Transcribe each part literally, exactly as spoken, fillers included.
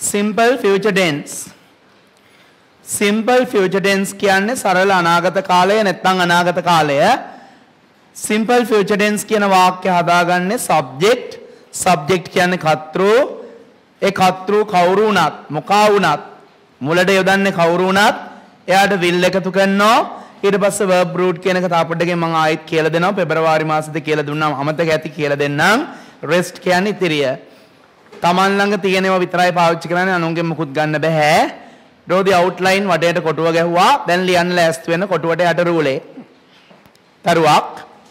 simple future tense. Simple future tense කියන්නේ සරල අනාගත කාලය නැත්නම් අනාගත කාලය. Simple future tense කියන වාක්‍ය හදාගන්නේ subject. Subject කියන්නේ කර්තෘ. ඒ කර්තෘ කවුරු වුණත් මොකා වුණත් මුලට යොදන්නේ කවුරු වුණත් එයාට will එකතු කරනවා. ඊට පස්සේ verb root කියන එක තාපොඩ් එකෙන් මම ආයෙත් කියලා දෙනවා. පෙබරවාරි මාසෙදි කියලා දුන්නාම අමතක ඇති කියලා දෙන්නම්. rest කියන්නේ ඉතිරිය. Taman ළඟ තියෙනවා විතරයි පාවිච්චි කරන්නේ අනුන්ගෙන් මුකුත් ගන්න බෑ. draw the outline වටේට කොටුව ගැහුවා. දැන් ලියන්න ලෑස්ති වෙන කොටුවට යට රූලේ. තරුවක්.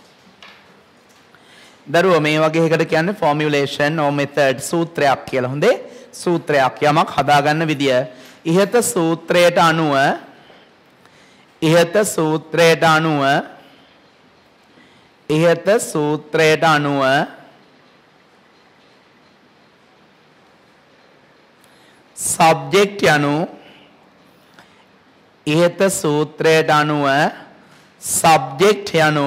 දරුව මේ වගේ එකකට කියන්නේ formulation or method සූත්‍රයක් කියලා. හොඳේ. සූත්‍රයක් යමක් හදාගන්න විදිය. ඉහත සූත්‍රයට අනුව ඉහත සූත්‍රයට අනුව ඉහත සූත්‍රයට අනුව subject යනු ඉහත සූත්‍රයට අනුව subject යනු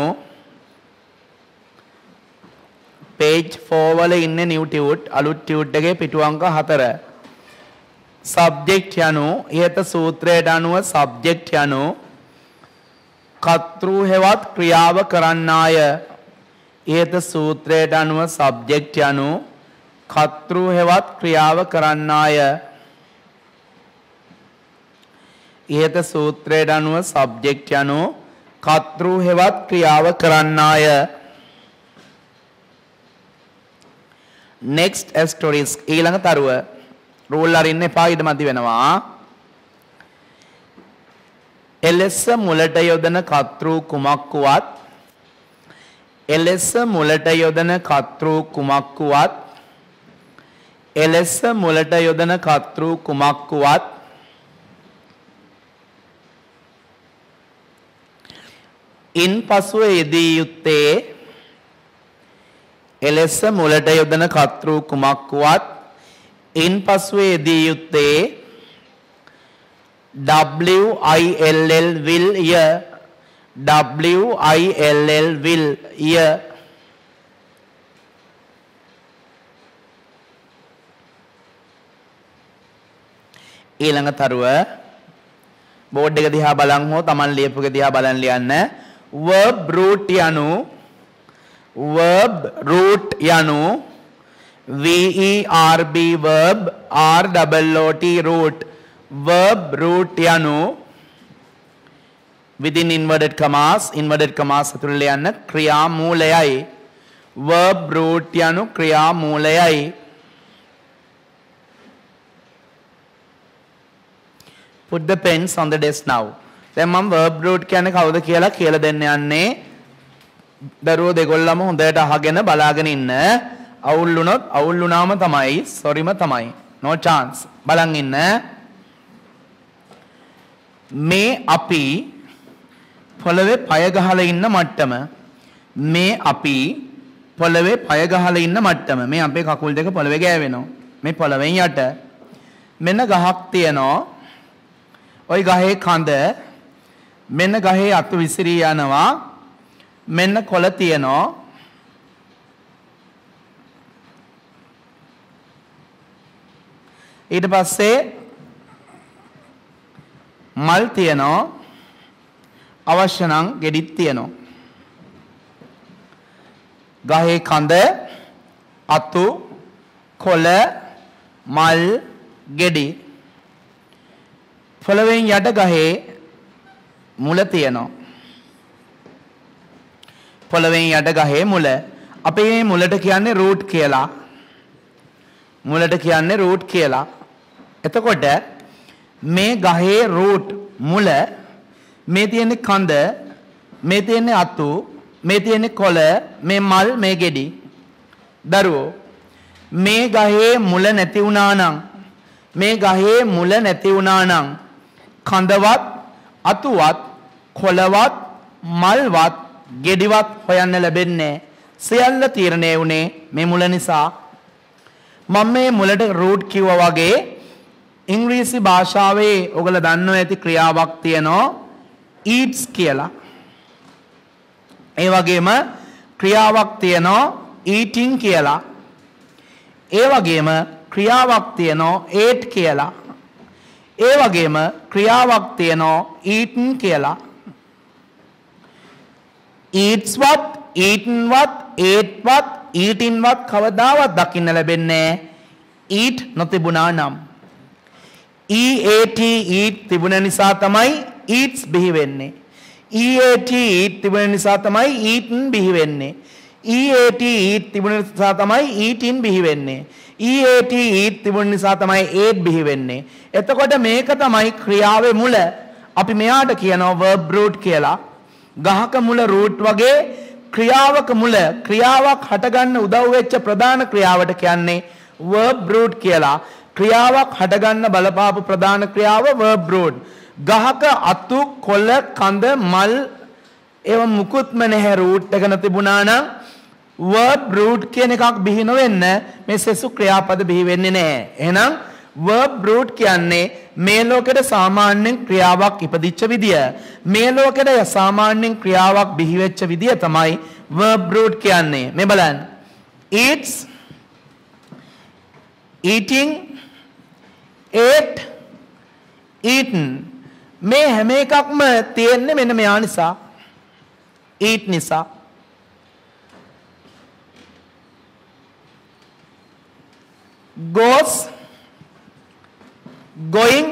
page four වල ඉන්නේ new tute අලුත් tute එකේ පිටු අංක four subject යනු ඉහත සූත්‍රයට අනුව subject යනු කර්තෘ හෙවත් ක්‍රියාව කරන්නාය. ඉහත සූත්‍රයට අනුව subject යනු කර්තෘ හෙවත් ක්‍රියාව කරන්නාය. ඉහත සූත්‍රයට අනුව subject යනු කර්තෘ හෙවත් ක්‍රියාව කරන්නාය. next asterisk ඊළඟ තරුව රූල් අරින්න එපා ඊට මදි වෙනවා. එලෙස මුලට යොදන කර්තෘ කුමක් වුවත් එලෙස මුලට යොදන කර්තෘ කුමක් වුවත් එලෙස මුලට යොදන කර්තෘ කුමක් වුවත් ඉන් පසුව යෙදී යුත්තේ එලෙස මුලට යොදන කර්තෘ කුමක් වුවත් ඉන් පසුව යෙදී යුත්තේ W I L L will ය W I L L will ය ඊළඟ තරුව බෝඩ් එක දිහා බලන් හෝ Taman ලියපු එක දිහා බලන් ලියන්න. verb root යනු verb root යනු V E R B verb R O O T root verb root යනු within inverted commas inverted commas ඇතුළේ ලියන්න ක්‍රියා මූලයයි. verb root යනු ක්‍රියා මූලයයි. put the pens on the desk now. දැන් මම verb root කියන්නේ කවුද කියලා කියලා දෙන්න යන්නේ. දරුවෝ දෙගොල්ලම හොඳට අහගෙන බලාගෙන ඉන්න. අවුල් වුණොත් අවුල් වුණාම තමයි සොරිම තමයි. no chance. බලන් ඉන්න. මේ අපි පොළවේ පය ගහලා ඉන්න මට්ටම මේ අපි පොළවේ පය ගහලා ඉන්න මට්ටම මේ අපේ කකුල් දෙක පොළවේ ගෑවෙනවා. මේ පොළවෙන් යට මෙන්න ගහක් තියෙනවා. ওই ගහේ කඳ මෙන්න ගහේ අතු විසිරී යනවා. මෙන්න කොළ තියෙනවා. ඊට පස්සේ මල් තියෙනවා. අවශ්‍ය නම් ගෙඩිත් තියෙනවා. ගහේ කඳ අතු කොළ මල් ගෙඩි පොළවෙන් යට ගහේ මුල තියෙනවා. පොළවෙන් යට ගහේ මුල. අපි මේ මුලට කියන්නේ root කියලා. මුලට කියන්නේ root කියලා. එතකොට මේ ගහේ root මුල මේ තියෙන්නේ කඳ මේ තියෙන්නේ අතු මේ තියෙන්නේ කොළ මේ මල් මේ ගෙඩි. දරුවෝ මේ ගහේ මුල නැති වුණා නම් මේ ගහේ මුල නැති වුණා නම් කඳවත් අතුවත් කොළවත් මල්වත් ගෙඩිවත් හොයන්න ලැබෙන්නේ සියල්ල තීරණය වුණේ මේ මුල නිසා. මම මේ මුලට root කිව්වා වගේ ඉංග්‍රීසි භාෂාවේ ඔයගොල්ලෝ දන්නව ඇති ක්‍රියාවක් තියෙනවා eats කියලා. ඒ වගේම ක්‍රියාවක් තියෙනවා eating කියලා. ඒ වගේම ක්‍රියාවක් තියෙනවා ate කියලා. ඒ වගේම ක්‍රියාවක් තියෙනවා eaten කියලා. eats what, eaten what, ate what, eaten what කවදාවත් දකින්න ලැබෙන්නේ eat නොතිබුණා නම්. eat eat තිබුණ නිසා තමයි eats බිහි වෙන්නේ. eat eat තිබුණ නිසා තමයි eaten බිහි වෙන්නේ. eat eat තිබුණ නිසා තමයි eating බිහි වෙන්නේ. eat eat තිබුණ නිසා තමයි ate බිහි වෙන්නේ. එතකොට මේක තමයි ක්‍රියාවේ මුල. අපි මෙයාට කියනවා verb root කියලා. ගහක මුල root වගේ ක්‍රියාවක මුල ක්‍රියාවක් හටගන්න උදව් වෙච්ච ප්‍රධාන ක්‍රියාවට කියන්නේ verb root කියලා. ක්‍රියාවක් හටගන්න බලපාපු ප්‍රධාන ක්‍රියාව verb root. ගහක අතු කොළ කඳ මල් ඒව මුකුත්ම නැහැ root එක නැතිබුණා නම් verb root කියන එකක් බිහි නොවෙන්න මේ සෙසු ක්‍රියාපද බිහි වෙන්නේ නැහැ. එහෙනම් verb root කියන්නේ මේ ලෝකෙට සාමාන්‍යයෙන් ක්‍රියාවක් ඉපදිච්ච විදිය. මේ ලෝකෙට සාමාන්‍යයෙන් ක්‍රියාවක් බිහි වෙච්ච විදිය තමයි verb root කියන්නේ. මේ බලන්න. eats, eating, ate, eaten. මේ හැම එකක්ම තියෙන්නේ මෙන්න මෙයා නිසා. eat නිසා. goes, going,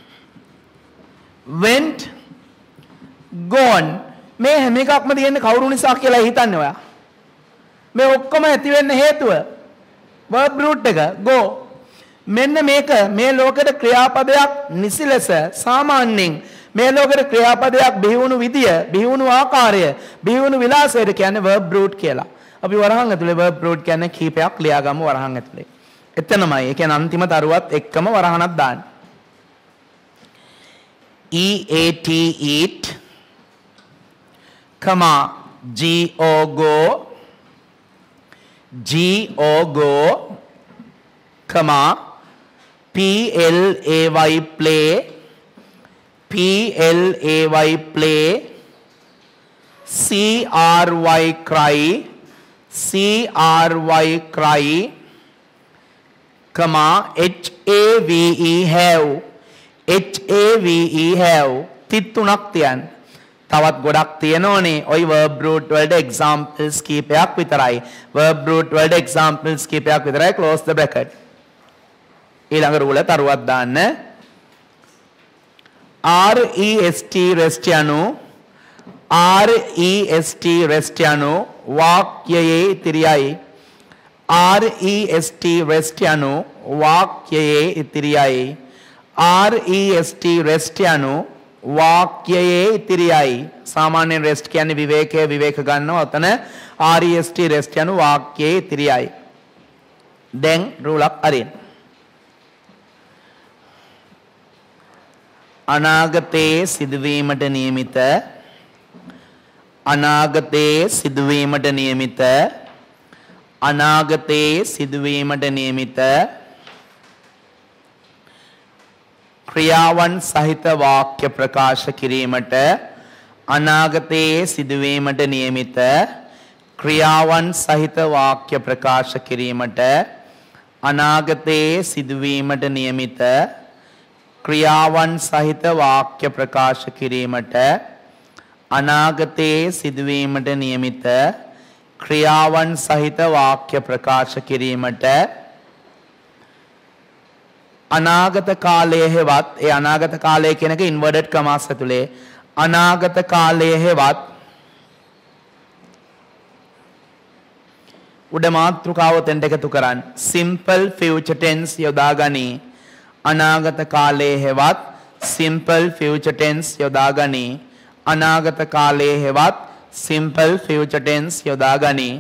went, gone. මේ හැම එකක්ම තියෙන්නේ කවුරු නිසා කියලා හිතන්නේ ඔයා. මේ ඔක්කොම ඇති වෙන්න හේතුව verb root එක go. මෙන්න මේක මේ ලෝකෙට ක්‍රියාපදයක් නිසි ලෙස සාමාන්‍යයෙන් මේ ලෝකෙට ක්‍රියාපදයක් බිහි වුණු විදිය, බිහි වුණු ආකාරය, බිහි වුණු විලාසයට කියන්නේ verb root කියලා. අපි වරහන් ඇතුලේ verb root කියන්නේ කීපයක් ලියාගමු වරහන් ඇතුලේ. එතනමයි. ඒ කියන්නේ අන්තිම තරුවත් එක්කම වරහනක් දාන්න. eat eat, comma go go, go go, comma play play, play play, cry cry, cry cry, comma have have, have have. තිත් තුනක් තියන්න. තවත් ගොඩක් තියෙනෝනේ. ওই verb root වලට examples කීපයක් විතරයි. verb root වලට examples කීපයක් විතරයි. close the bracket. ඊළඟ රූල තරුවක් දාන්න. rest rest යනු rest rest යනු වාක්‍යයේ ඉතිරියයි. rest rest යනු වාක්‍යයේ ඉතිරියයි. rest rest යනු වාක්‍යයේ ඉතිරියයි. සාමාන්‍යයෙන් rest කියන්නේ විවේකයේ විවේක ගන්නවා. ඔතන rest rest යනු වාක්‍යයේ ඉතිරියයි. දැන් රූලක් අරින්න. අනාගතයේ සිදුවීමට නියමිත අනාගතයේ සිදුවීමට නියමිත අනාගතයේ සිදුවීමට නියමිත ක්‍රියාවන් සහිත වාක්‍ය ප්‍රකාශ කිරීමට අනාගතයේ සිදුවීමට නියමිත ක්‍රියාවන් සහිත වාක්‍ය ප්‍රකාශ කිරීමට අනාගතයේ සිදුවීමට නියමිත ක්‍රියාවන් සහිත වාක්‍ය ප්‍රකාශ කිරීමට අනාගතයේ සිදුවීමට නියමිත ක්‍රියාවන් සහිත වාක්‍ය ප්‍රකාශ කිරීමට අනාගත කාලයේ හෙවත් ඒ අනාගත කාලය කියන එක ඉන්වර්ටඩ් කමාස් ඇතුලේ අනාගත කාලයේ හෙවත් උඩ මාතෘකාව තෙන්ට එකතු කරන් simple future tense යොදා ගනී. අනාගත කාලයේ හෙවත් simple future tense යොදා ගනී. අනාගත කාලයේ හෙවත් simple future tense යොදා ගනී.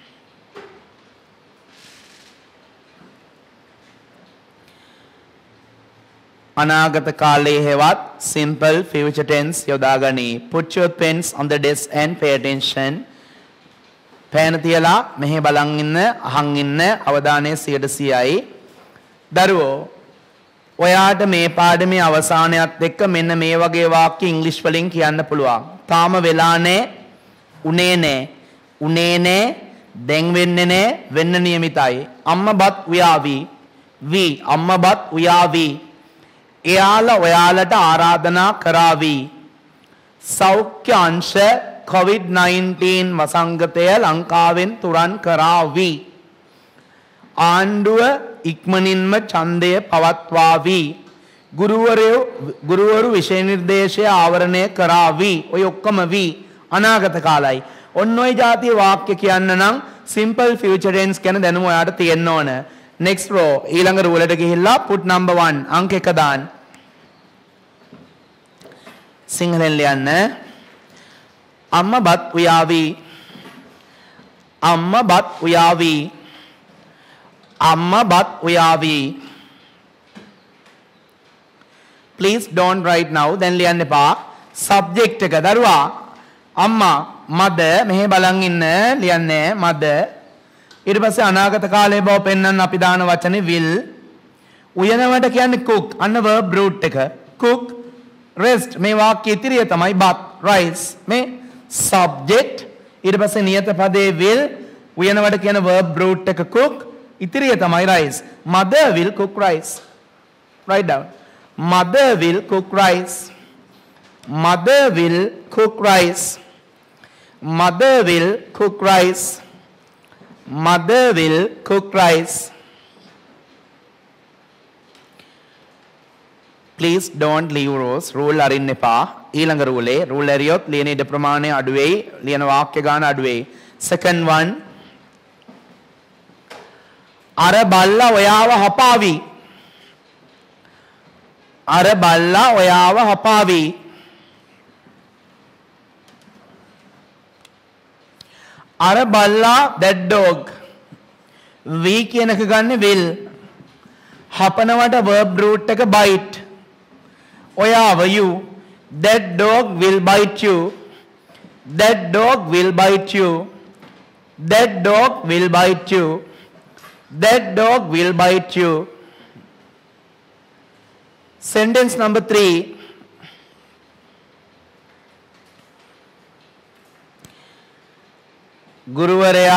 අනාගත කාලයේ හෙවත් simple future tense යොදා ගනී. Put your pens on the desk and pay attention. පෑන තියලා මෙහෙ බලන් ඉන්න, අහන් ඉන්න, අවධානය සියයට සියයයි. දරුවෝ ඔයාට මේ පාඩමේ අවසානයත් එක්ක මෙන්න මේ වගේ වාක්‍ය ඉංග්‍රීසි වලින් කියන්න පුළුවන්. තාම වෙලා නැහැ, උනේ නැහැ, උනේ නැහැ, දැන් වෙන්නේ නැහැ, වෙන්න නියමිතයි. අම්මා බත් ව්‍යාවි. වී අම්මබත් උයාවි එයාලා ඔයාලට ආරාධනා කරાવી සෞඛ්‍ය අංශ කොවිඩ් නයින්ටීන් වසංගතය ලංකාවෙන් තුරන් කරાવી ආණ්ඩුව ඉක්මනින්ම ඡන්දය පවත්වාවි ගුරුවරයෝ ගුරුවරු විෂය නිර්දේශය ආවරණය කරાવી ඔය ඔක්කොම වී අනාගත කාලයි ඔන්න ඔය જાතිය වාක්‍ය කියන්න නම් simple future tense කියන දැනුම ඔයාට තියෙන්න ඕන next row ඊළඟ row වලට ගිහිල්ලා put number one අංක එක දාන්න සිංහලෙන් ලියන්න අම්මා බත් උයාවි අම්මා බත් උයාවි අම්මා බත් උයාවි please don't write now දැන් ලියන්න එපා subject එක දරුවා අම්මා mother මෙහෙ බලන් ඉන්න ලියන්නේ mother ඊට පස්සේ අනාගත කාලයේ බව පෙන්වන්න අපි දාන වචනේ will උයනවට කියන්නේ cook අන්න verb root එක cook rest මේ වාක්‍ය ඉතිරිය තමයි but rice මේ subject ඊට පස්සේ නියත පදේ will උයනවට කියන verb root එක cook ඉතිරිය තමයි rice mother will cook rice write down mother will cook rice mother will cook rice mother will cook rice mother will cook rice please don't leave rules rule අරින්න එපා ඊළඟ rule ඒ rule ඇරියොත් ලියන ඉඩ ප්‍රමාණය අඩු වෙයි ලියන වාක්‍ය ගාන අඩු වෙයි second one අර බල්ලා ඔයාව හපාවි අර බල්ලා ඔයාව හපාවි අර බල්ලා that dog we කියන එක ගන්න will හපනවට verb root එක bite ඔයාව you that dog will bite you that dog will bite you that dog will bite you that dog will bite you sentence number three ගුරුවරයා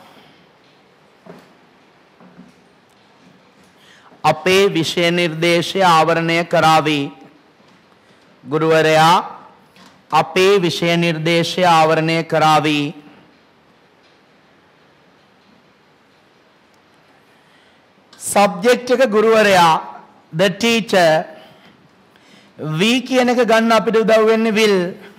අපේ විෂය නිර්දේශය ආවරණය කරાવી ගුරුවරයා අපේ විෂය නිර්දේශය ආවරණය කරાવી subject එක ගුරුවරයා the teacher we කියන එක ගන්න අපිට උදව් වෙන්නේ will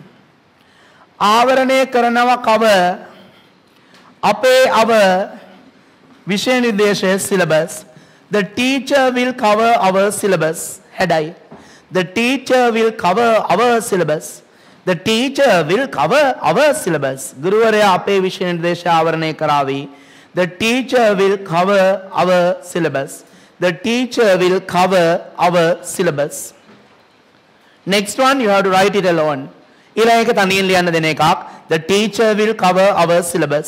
ආවරණය කරනවා cover අපේ our විෂය නිර්දේශය syllabus the teacher will cover our syllabus headai the teacher will cover our syllabus the teacher will cover our syllabus ගුරුවරයා අපේ විෂය නිර්දේශය ආවරණය කරાવી the teacher will cover our syllabus the teacher will cover our syllabus next one you have to write it alone ඊළඟ එක තනියෙන් ලියන්න දෙන එකක් the teacher will cover our syllabus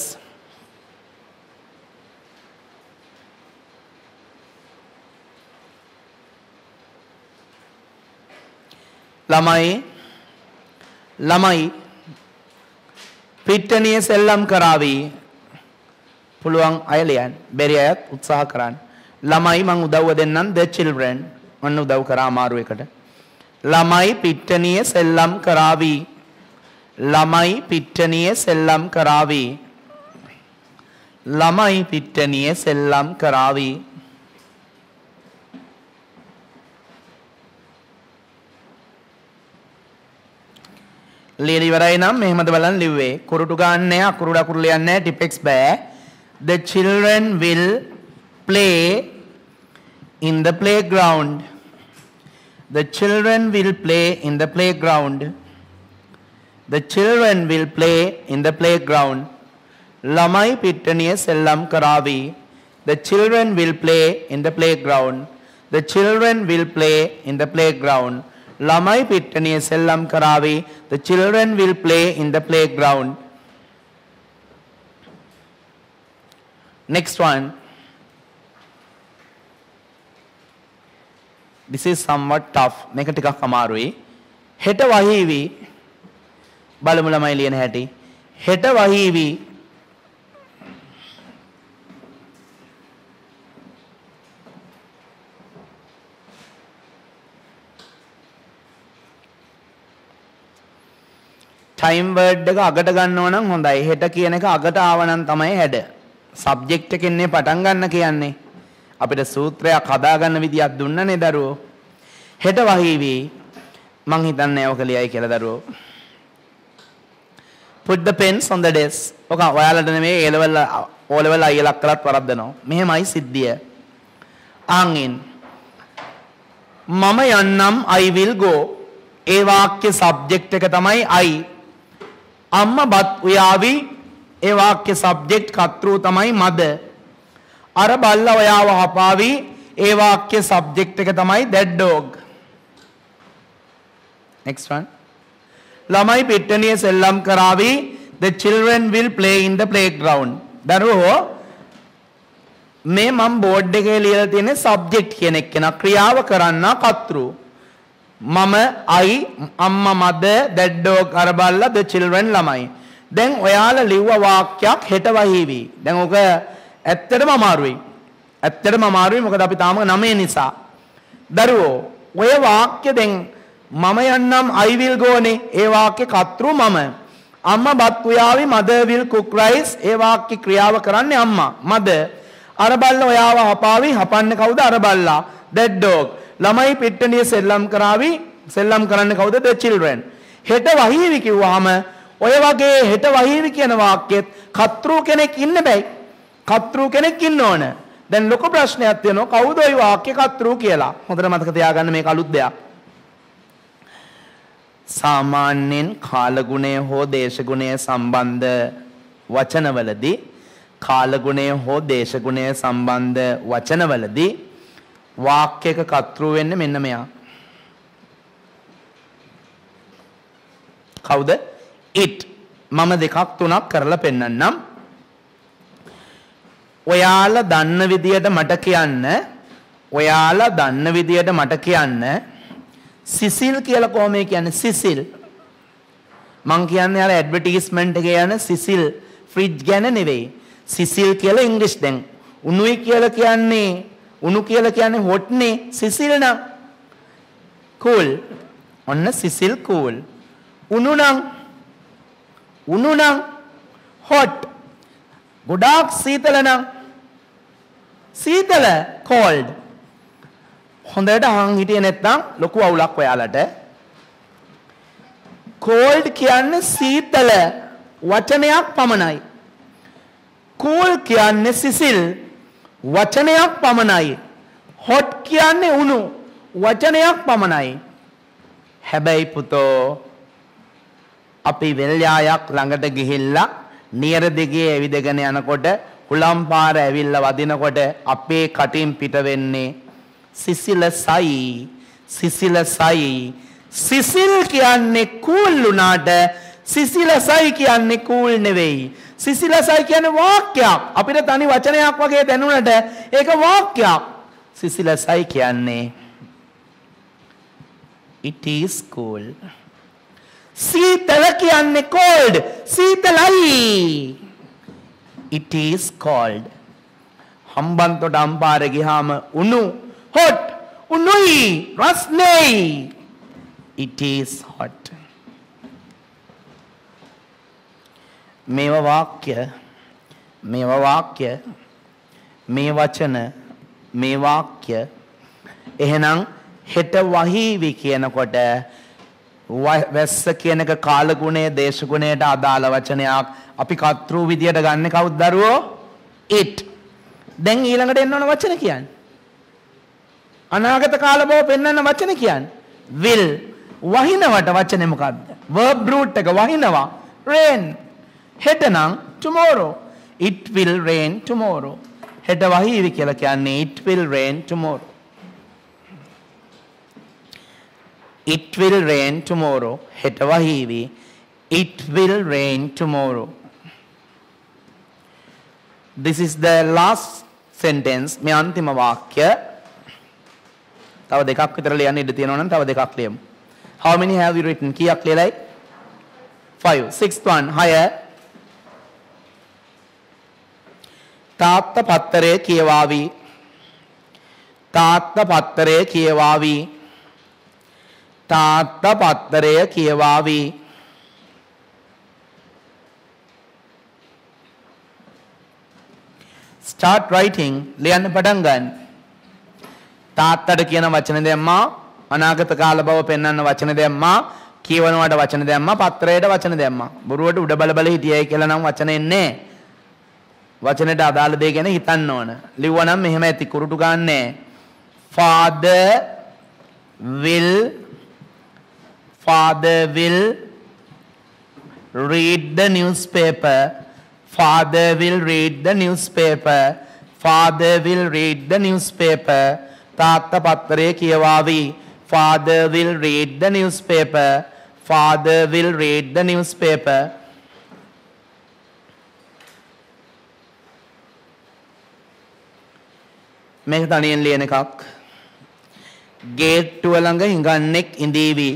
ළමයි ළමයි පිට්ටනිය සෙල්ලම් කරાવી පුළුවන් අය ලියන්න බැරි අයත් උත්සාහ කරන්න ළමයි මං උදව්ව දෙන්නම් the children ඔන්න උදව් කරා අමාරු එකට ළමයි පිට්ටනිය සෙල්ලම් කරાવી ළමයි පිට්ටනිය සෙල්ලම් කරાવી ළමයි පිට්ටනිය සෙල්ලම් කරાવી ලියලා ඉවරයි නම් මෙහෙමද බලන්න ලිව්වේ කුරුටු ගන්නෑ අකුරු අකුරු ලියන්නේ නැහැ ටිපෙක්ස් බෑ the children will play in the playground the children will play in the playground the children will play in the playground ළමයි පිට්ටනිය සෙල්ලම් කරાવી the children will play in the playground the children will play in the playground ළමයි පිට්ටනිය සෙල්ලම් කරાવી the children will play in the playground next one this is somewhat tough මේක ටිකක් අමාරුයි හෙට වහීවි බලමු ළමයි ලියන හැටි හෙට වහීවි time word එක අගට ගන්නව නම් හොඳයි. හෙට කියන එක අගට ආව නම් තමයි හැඩ. subject එකෙන්නේ පටන් ගන්න කියන්නේ. අපිට සූත්‍රයක් හදා ගන්න විදියක් දුන්නනේ දරුවෝ. හෙට වහීවි මං හිතන්නේ ඔක ලියයි කියලා දරුවෝ. put the pens on the desk. ඔක ඔයාලට නෙමෙයි A level O level I ලක් කළත් වරද්දනවා. මෙහෙමයි සිද්ධිය. ආන්ින් මම යන්නම් I will go. ඒ වාක්‍ය subject එක තමයි I. අම්මා බත් උයාවි. ඒ වාක්‍ය subject කර්තෘ තමයි mother. අර බල්ලා ඔයාව හපාවි. ඒ වාක්‍ය subject එක තමයි that dog. next one. ළමයි පිට්ටනිය සෙල්ලම් කරાવી. the children will play in the playground. දරුවෝ මේ මම බෝඩ් එකේ ලියලා තියෙන subject කියන එක න ක්‍රියාව කරන්න කර්තෘ. මම I අම්මා mother that dog අර බල්ලා the children ළමයි. දැන් ඔයාලා ලිව්ව වාක්‍යයක් හෙට වහීවි. දැන් ඔක ඇත්තටම අමාරුයි. ඇත්තටම අමාරුයි මොකද අපි තාම නවය නිසා. දරුවෝ ඔය වාක්‍ය දැන් මම යන්නම් I will go නේ. ඒ වාක්‍ය කර්තෘ මම. අම්මා බත් උයාවි mother will cook rice. ඒ වාක්‍ය ක්‍රියාව කරන්නේ අම්මා mother. අර බල්ලා ඔයාව හපාවි. හපන්නේ කවුද? අර බල්ලා that dog. ළමයි පිට්ටනිය සෙල්ලම් කරાવી. සෙල්ලම් කරන්නේ කවුද? the children. හෙට වහීවි කිව්වහම ඔය වගේ හෙට වහීවි කියන වාක්‍යෙත් කර්තෘ කෙනෙක් ඉන්න බෑ. කර්තෘ කෙනෙක් ඉන්න ඕන. දැන් ලොකු ප්‍රශ්නයක් තියෙනවා කවුද ওই වාක්‍ය කර්තෘ කියලා. හොඳට මතක තියාගන්න මේක අලුත් දෙයක්. සාමාන්‍යයෙන් කාලගුණය හෝ දේශගුණය සම්බන්ධ වචනවලදී කාලගුණය හෝ දේශගුණය සම්බන්ධ වචනවලදී වාක්‍යයක කර්තෘ වෙන්නේ මෙන්න මෙයා. කවුද? it. මම දෙකක් තුනක් කරලා පෙන්නන්නම්. ඔයාලා දන්න විදියට මට කියන්න. ඔයාලා දන්න විදියට මට කියන්න. සිසිල් කියලා කොහොම කියන්නේ? සිසිල්. මං කියන්නේ අර ඇඩ්වර්ටයිස්මන්ට් එකේ යන සිසිල් ෆ්‍රිජ් ගැන නෙවෙයි. සිසිල් කියලා ඉංග්‍රීසි දැන් උණුයි කියලා කියන්නේ උණු කියලා කියන්නේ hot නේ. සිසිල් නම් cool. ඔන්න සිසිල් cool. උණු නම් උණු නම් hot. ගොඩාක් සීතල නම් සීතල cold. හොඳට අහන් හිටියේ නැත්නම් ලොකු අවුලක් ඔයාලට. cold කියන්නේ සීතල වචනයක් පමණයි. cool කියන්නේ සිසිල් වචනයක් පමණයි. hot කියන්නේ උණු වචනයක් පමණයි. හැබැයි පුතෝ අපි වෙල්යායක් ළඟට ගිහිල්ලා නියර දිගේ ඇවිදගෙන යනකොට හුලම් පාර ඇවිල්ලා වදිනකොට අපේ කටින් පිට වෙන්නේ සිසිලසයි සිසිලසයි. සිසිල් කියන්නේ කූල් උනාට සිසිලසයි කියන්නේ කූල් නෙවෙයි. සිසිලසයි කියන්නේ වාක්‍යයක්. අපිට තනි වචනයක් වගේ දැනුණට ඒක වාක්‍යයක්. සිසිලසයි කියන්නේ it is cool. සීතල කියන්නේ cold. සීතලයි. it is cold. Hambantota අම්පාරේ ගියාම උණු hot. උණුයි රස්නේ. it is hot. මේවා වාක්‍ය මේවා වාක්‍ය මේ වචන මේ වාක්‍ය එහෙනම් හෙට වහීවි කියනකොට වැස්ස කියන එක කාලගුණයේ දේශගුණයට අදාළ වචනයක්. අපි කර්තෘ විදියට ගන්න කවුද දරුවෝ? it. දැන් ඊළඟට එන්න ඕන වචන කියන්නේ අනාගත කාල බව පෙන්වන්න වචන කියන්නේ will. වහිනවට වචනේ මොකද්ද? verb root එක වහිනවා rain. හෙට නම් tomorrow. it will rain tomorrow. හෙට වහීවි කියලා කියන්නේ it will rain tomorrow. it will rain tomorrow. හෙට වහීවි it will rain tomorrow. this is the last sentence. මේ අන්තිම වාක්‍ය. තව දෙකක් විතර ලියන්න ඉඩ තියෙනවා නම් තව දෙකක් ලියමු. how many have you written? කීයක් ලියලායි? five. sixth one. higher. තාත්තා පත්තරය කියවාවි. තාත්තා පත්තරය කියවාවි. තාත්තා පත්තරය කියවාවි. start writing ලියන්න පටන් ගන්න. තාත්තට කියන වචන දැම්මා, අනාගත කාල බව පෙන්වන්න වචන දැම්මා, කියවනවට වචන දැම්මා, පත්‍රයට වචන දැම්මා. බොරුවට උඩ බල බල හිටියයි කියලා නම් වචන එන්නේ. වචනට අදාළ දේ ගැන හිතන්න ඕන. ලිව්වනම් මෙහෙම ඇති කුරුටු ගන්නෑ. Father will Father will read the newspaper. Father will read the newspaper. Father will read the newspaper. තාත්තා පත්තරේ කියවාවි. Father will read the newspaper. Father will read the newspaper. මේක තනියෙන් ලියන එකක්. ගේට්ටුව ළඟ හිඟන්නෙක් ඉඳීවි.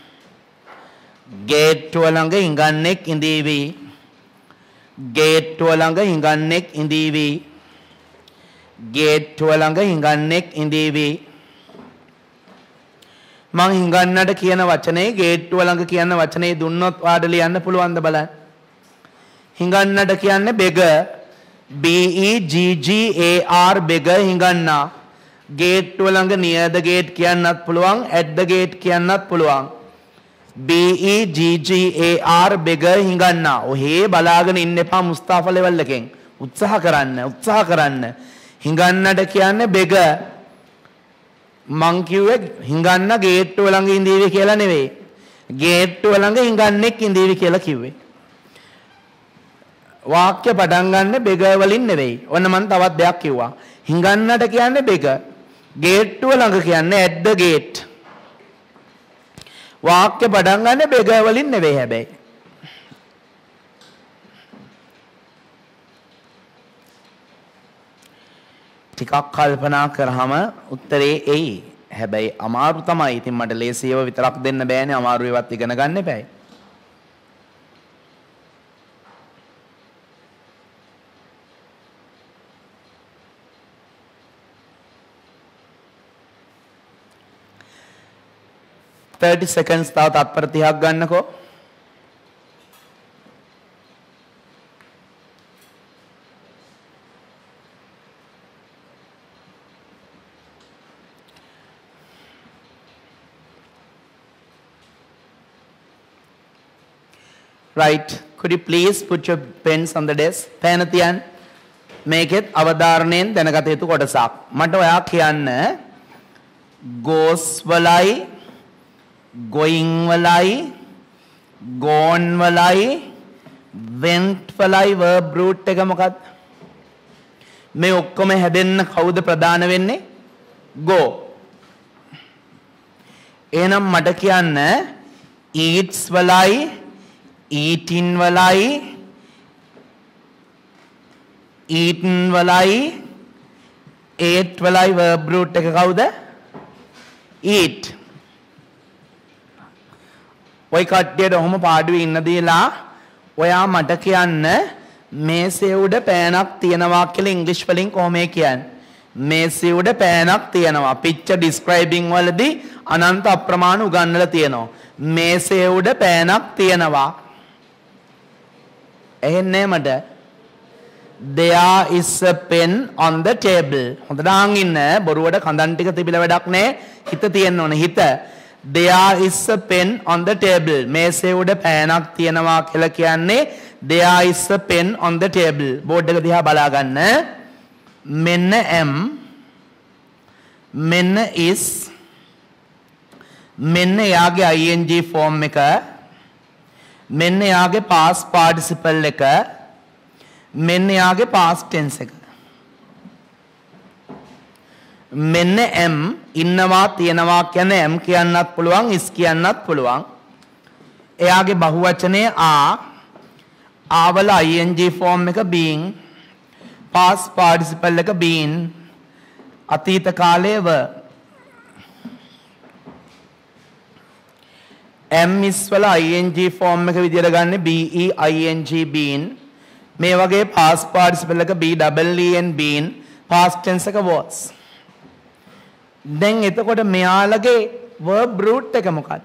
ගේට්ටුව ළඟ හිඟන්නෙක් ඉඳීවි. ගේට්ටුව ළඟ හිඟන්නෙක් ඉඳීවි. ගේට්ටුව ළඟ හිඟන්නෙක් ඉඳීවි. මං හිඟන්නට කියන වචනේ ගේට්ටුව ළඟ කියන වචනේ දුන්නොත් ඔයාට ලියන්න පුළුවන්ද බලන්න. හිඟන්නට කියන්නේ beggar. B E G G A R beggar හිඟන්නා. ගේට්ටුව ළඟ near the gate කියන්නත් පුළුවන්, at the gate කියන්නත් පුළුවන්. B E G G A R beggar හිඟන්නා. ඔහේ බලාගෙන ඉන්න එපා මුස්තාෆා ලෙවල් එකෙන්. උත්සාහ කරන්න, උත්සාහ කරන්න. හිඟන්නට කියන්නේ beggar. මං කිව්වේ හිඟන්න ගේට්ටුව ළඟ ඉඳීවි කියලා නෙවෙයි. ගේට්ටුව ළඟ හිඟන්නෙක් ඉඳීවි කියලා කිව්වේ. වාක්‍ය පටන් ගන්න beggar වලින් නෙවෙයි. ඔන්න මං තවත් දෙයක් කිව්වා. හිඟන්නට කියන්නේ beggar. ගේට්ටුව ළඟ කියන්නේ at the gate. වාක්‍ය පටන් ගන්න beggar වලින් නෙවෙයි හැබැයි. ටිකක් කල්පනා කරාම උත්තරේ එයි. හැබැයි අමාරු තමයි. ඉතින් මට ලේසියව විතරක් දෙන්න බෑනේ. අමාරු ඒවත් ඉගෙන ගන්න එපායි. thirty seconds තව තත්පර තිහක් ගන්නකෝ. Right, could you please put your pens on the desk? පෑන තියන්න. මේකෙත් අවධාරණයෙන් දැනගත යුතු කොටසක්. මට ඔයා කියන්න goes වලයි going වලයි gone වලයි went වලයි verb root එක මොකක්ද? මේ ඔක්කොම හැදෙන්න කවුද ප්‍රධාන වෙන්නේ? go. එහෙනම් මට කියන්න eats වලයි eating වලයි eaten වලයි ate වලයි verb root එක කවුද? eat. ඔය කට්ටියට ඔහොම පාඩුවේ ඉන්න දීලා ඔයා මට කියන්න මේසේ උඩ පෑනක් තියනවා කියලා ඉංග්‍රීසි වලින් කොහොමද කියන්නේ? මේසේ උඩ පෑනක් තියනවා. picture describing වලදී අනන්ත අප්‍රමාණ උගන්වලා තියෙනවා. මේසේ උඩ පෑනක් තියනවා. එහෙන්නේ මට there is a pen on the table. හොඳට අහන් ඉන්න. බොරුවට කඳන් ටික තිබිලා වැඩක් නැහැ. හිත තියෙන්න ඕනේ හිත. There is a pen on the table. මේසේ උඩ පෑනක් තියනවා කියලා කියන්නේ there is a pen on the table. Board එක දිහා බලා ගන්න. මෙන්න am මෙන්න is මෙන්න යාගේ ing form එක මෙන්න යාගේ past participle එක මෙන්න යාගේ past tense එක මෙන්න am ඉන්නවා තියනවා කියන්නේ am කියන්නත් පුළුවන් is කියන්නත් පුළුවන් එයාගේ බහුවචනයේ are ආවල ing form එක being past participle එක been අතීත කාලයේ were am is වල ing form එක විදියට ගන්න be ing been මේ වගේ past participle එක be double e and been past tense එක was දැන් එතකොට මෙයාලගේ verb root එක මොකක්ද?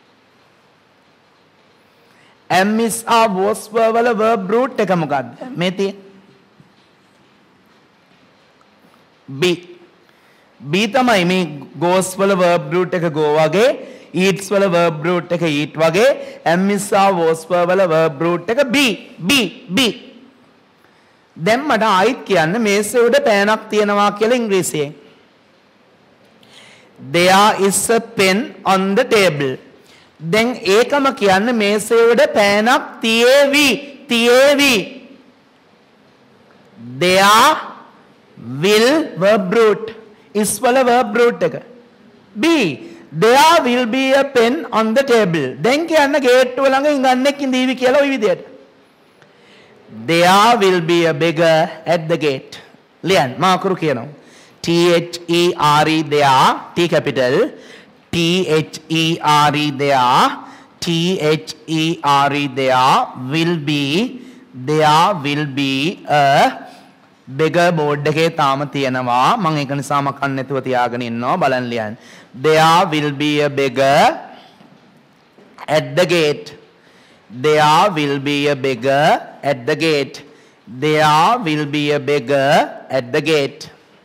am is are was were වල verb root එක මොකක්ද? මේ තියෙන be. be තමයි මේ goes වල verb root එක go වගේ, eats වල verb root එක eat වගේ, am is are was වල verb root එක be. be. be. දැන් මට ආයිත් කියන්න මේසේ උඩ පෑනක් තියෙනවා කියලා ඉංග්‍රීසියෙන්. There is a pen on the table. දැන් ඒකම කියන්න මේසේ උඩ පෑනක් තියේවි. තියේවි. There will verb root. is වල verb root එක. be. There will be a pen on the table. දැන් කියන්න ගේට්ටුව ළඟ ඉඟන්නෙක් ඉඳීවි කියලා ওই විදියට. There will be a beggar at the gate. ලියන්න මාකරු කියනවා. T H E R E there, T capital, T H E R E there, T H E R E there will be, there will be a beggar board එකේ තාම තියෙනවා. මම ඒක නිසා මකන්න නැතුව තියාගෙන ඉන්නවා. බලන්න ලියන්න. There will be a beggar at the gate. There will be a beggar at the gate. There will be a beggar at the gate.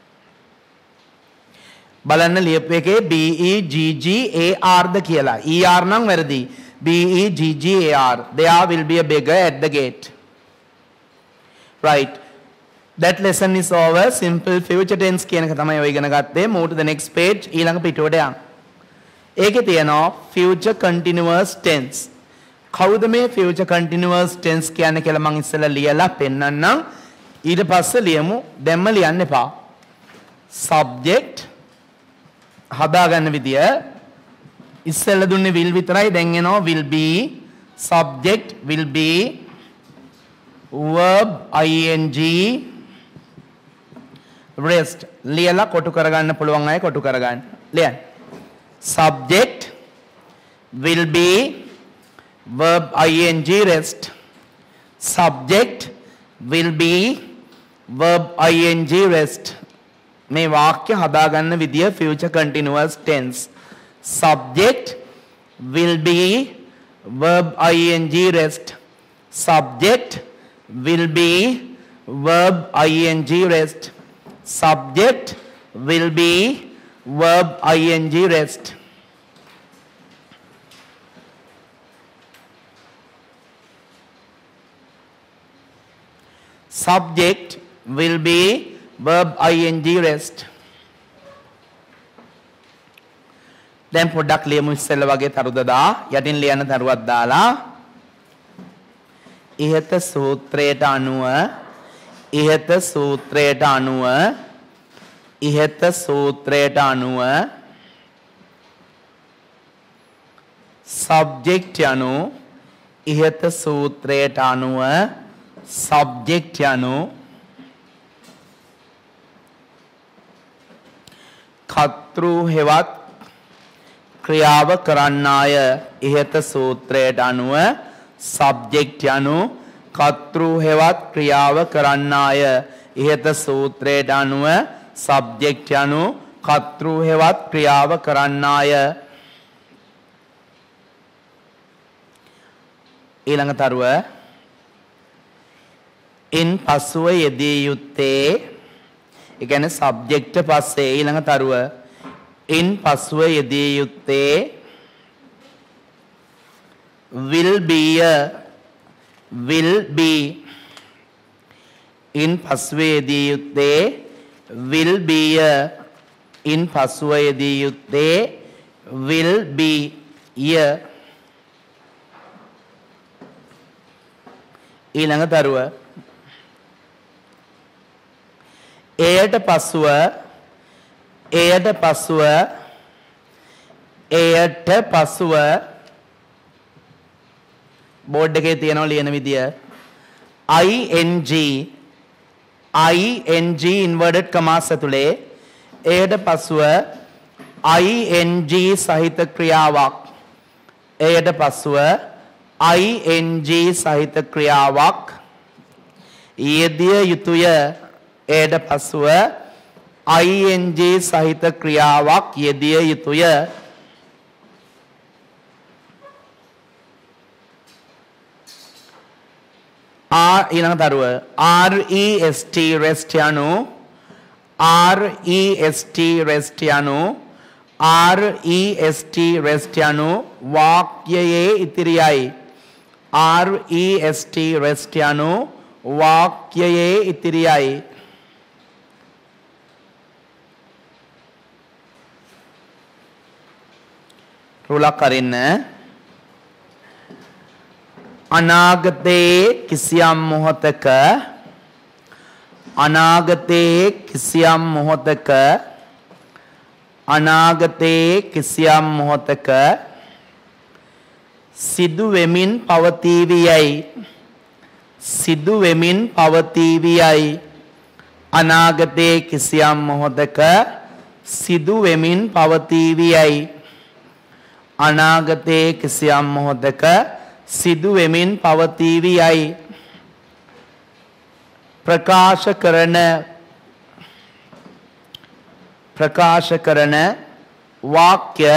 බලන්න ලියපු එකේ B E G G A R ද කියලා. E R නම් වැරදි. B E G G A R. There will be a beggar at the gate. Right. That lesson is over. Simple future tense කියන එක තමයි ඔය ඉගෙන ගත්තේ. Move to the next page. ඊළඟ පිටුවට යන්න. ඒකේ තියෙනවා future continuous tense. කවුද මේ future continuous tense කියන්නේ කියලා මම ඉස්සෙල්ලා ලියලා පෙන්නන්නම්. ඊට පස්සේ ලියමු. දැම්ම ලියන්න එපා. Subject හදාගන්න විදිය ඉස්සෙල්ලා දුන්නේ will විතරයි. දැන් එනවා will be, subject will be, verb ing, rest. ලියලා කොටු කරගන්න පුළුවන් අය කොටු කරගන්න. ලියන්න. Subject will be, verb ing, rest. Subject will be, verb ing, rest. මේ වාක්‍ය හදාගන්න විදිය future continuous tense. Subject will be, verb ing, rest. Subject will be, verb ing, rest. Subject will be, verb ing, rest. Subject will be, verb ing, rest. දැන් පොඩ්ඩක් ලියමු ඉස්සෙල්ලා වගේ තරුදදා යටින් ලියන තරුවක් දාලා ඉහත සූත්‍රයට අනුව ඉහත සූත්‍රයට අනුව ඉහත සූත්‍රයට අනුව subject යනු ඉහත සූත්‍රයට අනුව subject යනු කර්තෘ හෙවත් ක්‍රියාව කරන්නාය. ඉහත සූත්‍රයට අනුව subject යනු කර්තෘ හෙවත් ක්‍රියාව කරන්නාය. ඉහත සූත්‍රයට අනුව subject යනු කර්තෘ හෙවත් ක්‍රියාව කරන්නාය. ඊළඟ තරුව ඉන් පසුව යෙදිය යුත්තේ, ඒ කියන්නේ subject පස්සේ ඊළඟ තරුව ඉන් පසුව යෙදිය යුත්තේ will be a, will be. ඉන් පසුව යෙදිය යුත්තේ will be a, ඉන් පසුව යෙදිය යුත්තේ will be a. ඊළඟ තරුව එයට පසුව එයට පසුව එයට පසුව බෝඩ් එකේ තියෙනවා ලියන විදිය ing ing inverted commas ඇතුලේ එයට පසුව ing සහිත ක්‍රියාවක් එයට පසුව ing සහිත ක්‍රියාවක් යෙදිය යුතුය. එයට පසුව ing සහිත ක්‍රියාවක් යෙදිය යුතුය. ඊළඟ තරුව rest rest යනු R E S T rest යනු R E S T rest යනු වාක්‍යයේ ඉතිරියයි. R E S T rest යනු වාක්‍යයේ ඉතිරියයි. රුලක් අරින්න. අනාගතයේ කිසියම් මොහොතක අනාගතයේ කිසියම් මොහොතක අනාගතයේ කිසියම් මොහොතක සිදු වෙමින් පවතීවියයි සිදු වෙමින් පවතීවියයි අනාගතයේ කිසියම් මොහොතක සිදු වෙමින් පවතීවියයි අනාගතයේ කිසියම් මොහොතක සිදු වෙමින් පවතීවියයි ප්‍රකාශ කරන ප්‍රකාශ කරන වාක්‍ය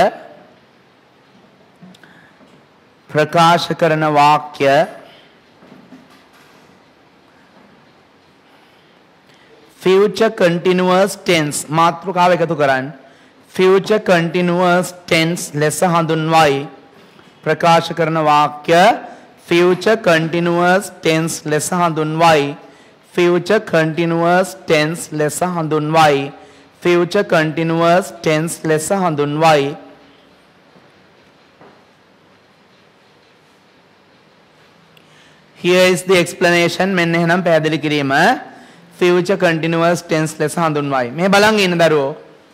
ප්‍රකාශ කරන වාක්‍ය future continuous tense මාතෘකාව එකතු කරන්න future continuous tense ලෙස හඳුන්වයි ප්‍රකාශ කරන වාක්‍ය future continuous tense ලෙස හඳුන්වයි future continuous tense ලෙස හඳුන්වයි future continuous tense ලෙස හඳුන්වයි here is the explanation මෙන්න එහෙනම් පැහැදිලි කිරීම future continuous tense ලෙස හඳුන්වයි මේ බලන් ඉන්න දරුවෝ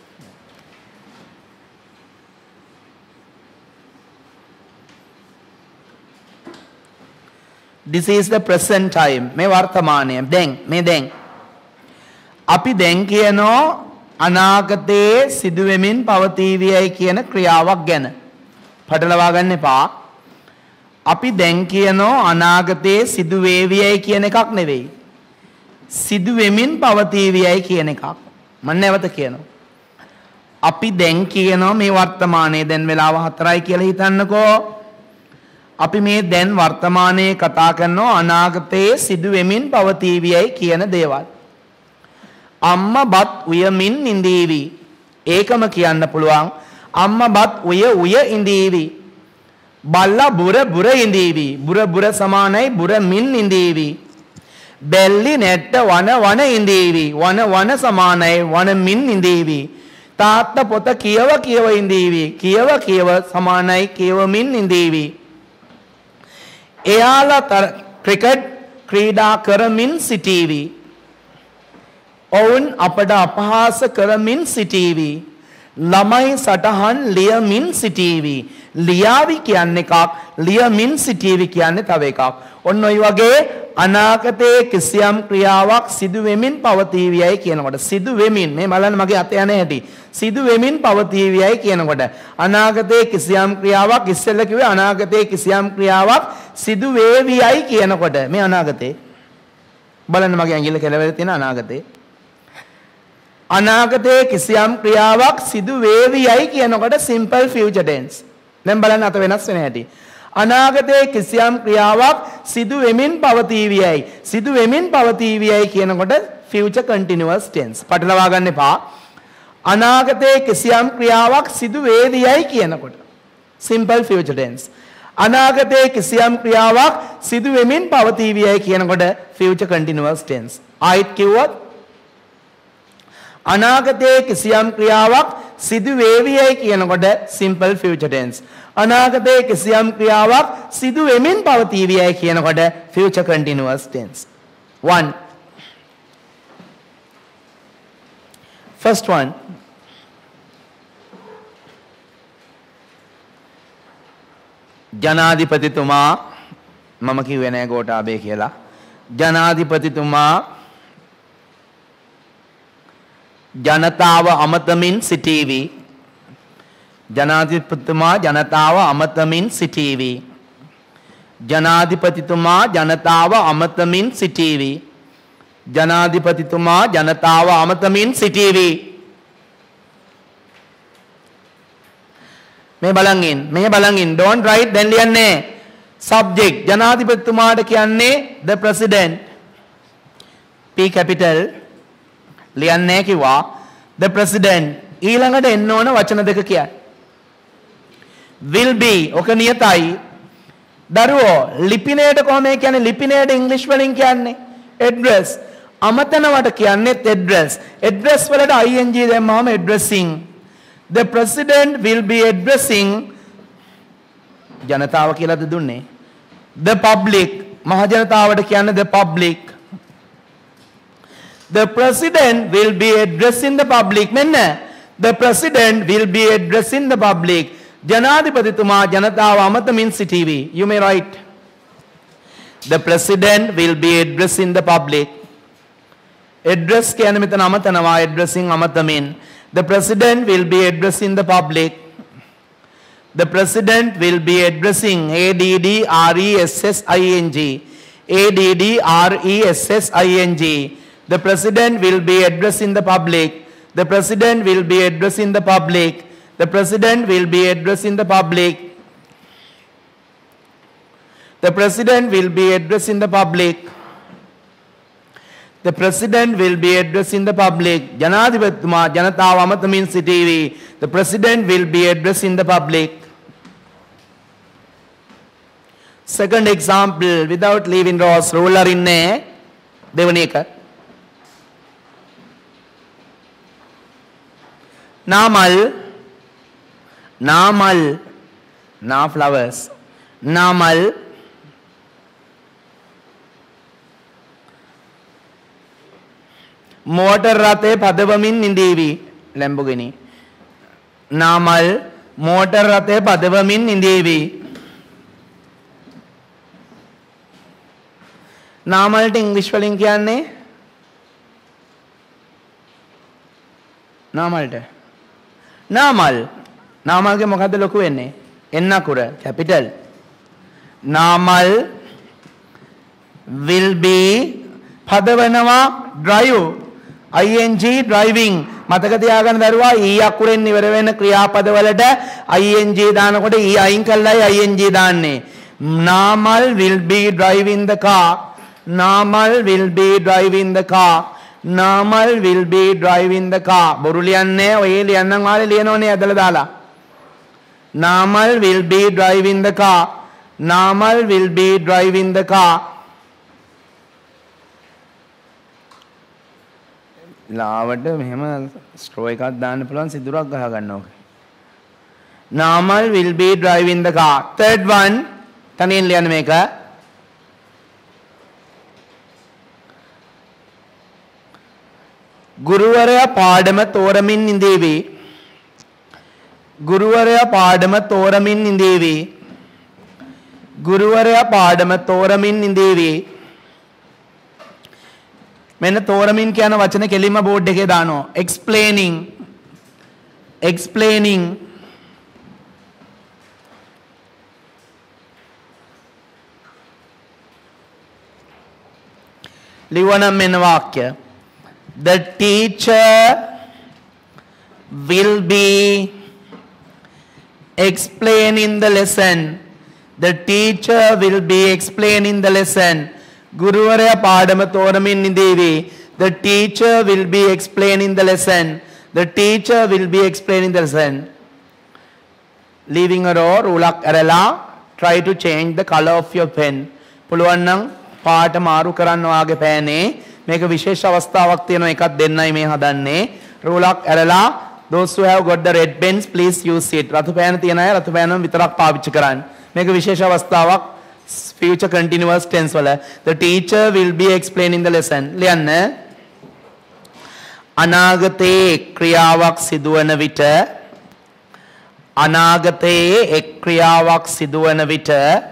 this is the present time මේ වර්තමානය දැන් මේ දැන් අපි දැන් කියනෝ අනාගතයේ සිදු වෙමින් පවතීවියයි කියන ක්‍රියාවක් ගැන පටලවා ගන්න එපා අපි දැන් කියනෝ අනාගතයේ සිදු වේවියයි කියන එකක් නෙවෙයි සිදු වෙමින් පවතීවියයි කියන එකක් මම නැවත කියනවා අපි දැන් කියනෝ මේ වර්තමානයේ දැන් වෙලාව හතරයි කියලා හිතන්නකෝ අපි මේ දැන් වර්තමානයේ කතා කරනවා අනාගතයේ සිදු වෙමින් පවතීවියයි කියන දේවල්. අම්මා බත් උයමින් ඉඳීවි. ඒකම කියන්න පුළුවන්. අම්මා බත් උය උය ඉඳීවි. බල්ලා බුර බුර ඉඳීවි. බුර බුර සමානයි බුර මින් ඉඳීවි. බැල්ලි නැට්ට වන වන ඉඳීවි. වන වන සමානයි වන මින් ඉඳීවි. තාත්තා පොත කියව කියව ඉඳීවි. කියව කියව සමානයි කියවමින් ඉඳීවි. එයාලා ක්‍රිකට් ක්‍රීඩා කරමින් සිටීවි. ඔවුන් අපට අපහාස කරමින් සිටීවි. ළමයි සටහන් ලියමින් සිටීවි. ලියාවි කියන්නේ එකක් ලියමින් සිටීවි කියන්නේ තව එකක්. ඔන්න ඔය වගේ අනාගතයේ කිසියම් ක්‍රියාවක් සිදු වෙමින් පවතීවියයි කියනකොට සිදු වෙමින් මේ බලන්න මගේ අත යන හැටි සිදු වෙමින් පවතීවියයි කියනකොට අනාගතයේ කිසියම් ක්‍රියාවක් ඉස්සෙල්ලා කිව්වේ අනාගතයේ කිසියම් ක්‍රියාවක් සිදු වේවියයි කියනකොට මේ අනාගතේ බලන්න මගේ ඇඟිල්ල කෙලවර තියෙන අනාගතේ අනාගතයේ කිසියම් ක්‍රියාවක් සිදු වේවියයි කියනකොට simple future tense දැන් බලන්න අත වෙනස් වෙන හැටි අනාගතයේ කිසියම් ක්‍රියාවක් සිදු වෙමින් පවතීවියයි සිදු වෙමින් පවතීවියයි කියනකොට future continuous tense පටලවා ගන්න එපා අනාගතයේ කිසියම් ක්‍රියාවක් සිදු වේවියයි කියනකොට simple future tense අනාගතයේ කිසියම් ක්‍රියාවක් සිදු වෙමින් පවතීවියයි කියනකොට future continuous tense ආයිත් කිව්වොත් අනාගතයේ කිසියම් ක්‍රියාවක් සිදු වේවියයි කියනකොට simple future tense අනාගතයේ කිසියම් ක්‍රියාවක් සිදු වෙමින් පවතීවියයි කියනකොට future continuous tense one first one ජනාධිපතිතුමා මම කිව්වේ නෑ ගෝඨාභය කියලා ජනාධිපතිතුමා ජනතාව අමතමින් සිටීවි ජනාධිපතිතුමා ජනතාව අමතමින් සිටීවි ජනාධිපතිතුමා ජනතාව අමතමින් සිටීවි ජනාධිපතිතුමා ජනතාව අමතමින් සිටීවි මේ බලන් ඉන්න මේ බලන් ඉන්න don't write දැන් ලියන්නේ subject ජනාධිපතිතුමාට කියන්නේ the president p capital ලියන්නේ කිව්වා the president ඊළඟට එන්න ඕන වචන දෙක කියන්න. will be ඔක නියතයි. දරුවෝ ලිපිනයට කොහොම කියන්නේ ලිපිනයට ඉංග්‍රීසි වලින් කියන්නේ address. අමතනවට කියන්නේ address. address වලට ing දැම්මම addressing. the president will be addressing ජනතාව කියලාද දුන්නේ. the public මහ ජනතාවට කියන්නේ the public. the president will be addressing the public. මෙන්න the president will be addressing the public. ජනාධිපතිතුමා ජනතාව අමතමින් සිටීවි. you may write the president will be addressing the public. address කියන්නේ මෙතන අමතනවා addressing අමතමින්. the president will be addressing the public. the president will be addressing a d d r e s s i n g a d d r e s s i n g. the president will be addressing the public. the president will be addressing the public. the president will be addressing the public. the president will be addressing the public. the president will be addressing the public. ජනාධිපතිතුමා ජනතාව අමතමින් සිටීවි. the president will be addressing the public. second example without leaving rows ruler ඉන්නේ දෙවෙනි එක. නාමල් නාමල් නා flowers Namal motor රථේ පදවමින් නිදීවි. Lamborghini Namal motor රථේ පදවමින් නිදීවි. නාමල්ට ඉංග්‍රීසි වලින් කියන්නේ නාමල්ට නාමල් නාමල්ගේ මොකද්ද ලොකු වෙන්නේ? එන්න අකුර කැපිටල්. නාමල් will be පදවනවා drive ing driving. මතක තියාගන්න දරුවා e අකුරෙන් ඉවර වෙන ක්‍රියාපද වලට ing දානකොට e අයින් කළායි ing දාන්නේ. Namal will be driving the car. Namal will be driving the car. Namal will be driving the car. බොරු ලියන්නේ ඔය ලියන්නම් වාලේ ලියනෝනේ ඇදලා දාලා. Namal will be driving the car. Namal will be driving the car. ලාවට මෙහෙම ස්ට්‍රෝ එකක් දාන්න පුළුවන් සිදුරක් ගහ ගන්න ඕක. Namal will be driving the car. third one තනියෙන් ලියන්න මේක. ගුරුවරයා පාඩම තෝරමින් ඉඳීවි. ගුරුවරයා පාඩම තෝරමින් ඉඳීවි. ගුරුවරයා පාඩම තෝරමින් ඉඳීවි. මෙන්න තෝරමින් කියන වචන කෙලින්ම බෝඩ් එකේ දානවා. explaining explaining ලිවනම් මෙන්න වාක්‍ය. The teacher will be explaining the lesson. The teacher will be explaining the lesson. ගුරුවරයා පාඩම තෝරමින් ඉඳීවි. The teacher will be explaining the lesson. The teacher will be explaining the lesson. Leaving a row රූලක් ඇරලා try to change the color of your pen. පුළුවන් නම් පාට මාරු කරන්න වාගේ පෑනේ. මේක විශේෂ අවස්ථාවක් තියෙනවා එකක් දෙන්නයි මේ හදන්නේ. රූලක් ඇරලා those who have got the red pens please use it. රතු පෑන තියන අය රතු පෑනම විතරක් පාවිච්චි කරන්න. මේක විශේෂ අවස්ථාවක් future continuous tense වල. The teacher will be explaining the lesson. ලියන්න. අනාගතයේ ක්‍රියාවක් සිදුවන විට අනාගතයේ එක් ක්‍රියාවක් සිදුවන විට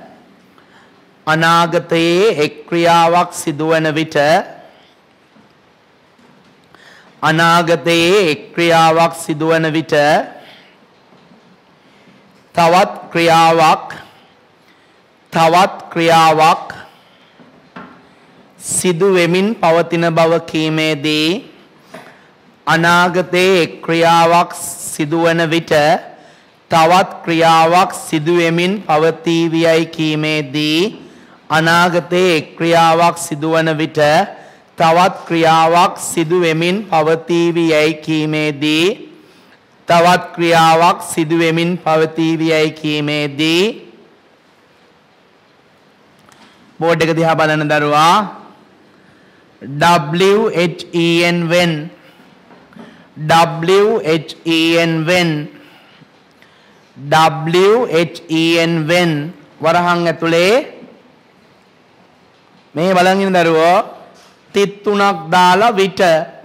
අනාගතයේ එක් ක්‍රියාවක් සිදුවන විට අනාගතයේ එක් ක්‍රියාවක් සිදුවන විට තවත් ක්‍රියාවක් තවත් ක්‍රියාවක් සිදු වෙමින් පවතින බව කීමේදී අනාගතයේ එක් ක්‍රියාවක් සිදුවන විට තවත් ක්‍රියාවක් සිදු වෙමින් පවතීවියයි කීමේදී අනාගතයේ එක් ක්‍රියාවක් සිදුවන විට තවත් ක්‍රියාවක් සිදු වෙමින් පවතීවි යයි කීමේදී තවත් ක්‍රියාවක් සිදු වෙමින් පවතීවි යයි කීමේදී බෝඩ් එක දිහා බලන දරුවා W H E N when W H E N when W H E N when වරහන් ඇතුලේ මේ බලන් ඉන්න දරුවෝ තිත් තුනක් දාලා විට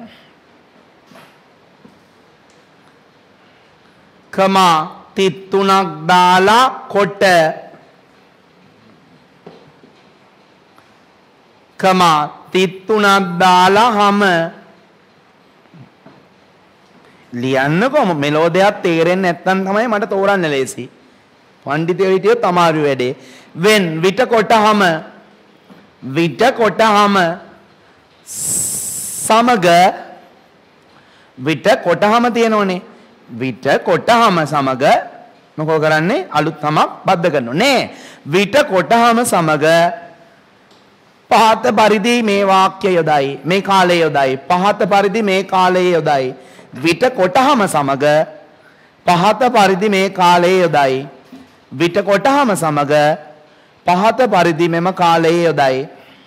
කමා තිත් තුනක් දාලා කොට කමා තිත් තුනක් දාලා හැම ලියන්නකො මෙලෝඩියක් තේරෙන්නේ නැත්නම් තමයි මට තෝරන්න ලේසි. පඬිතුයෝ හිටියොත් අමාරු වැඩේ. when විට කොටහම විට කොටහම සමග විට කොටහම තියෙනෝනේ. විට කොටහම සමග මොකෝ කරන්නේ? අලුත් තමක් බද්ධ කරනවා නේ. විට කොටහම සමග පහත පරිදි මේ වාක්‍ය යොදයි. මේ කාලයේ යොදයි. පහත පරිදි මේ කාලයේ යොදයි. විට කොටහම සමග පහත පරිදි මේ කාලයේ යොදයි. විට කොටහම සමග පහත පරිදි මෙම කාලයේ යොදයි.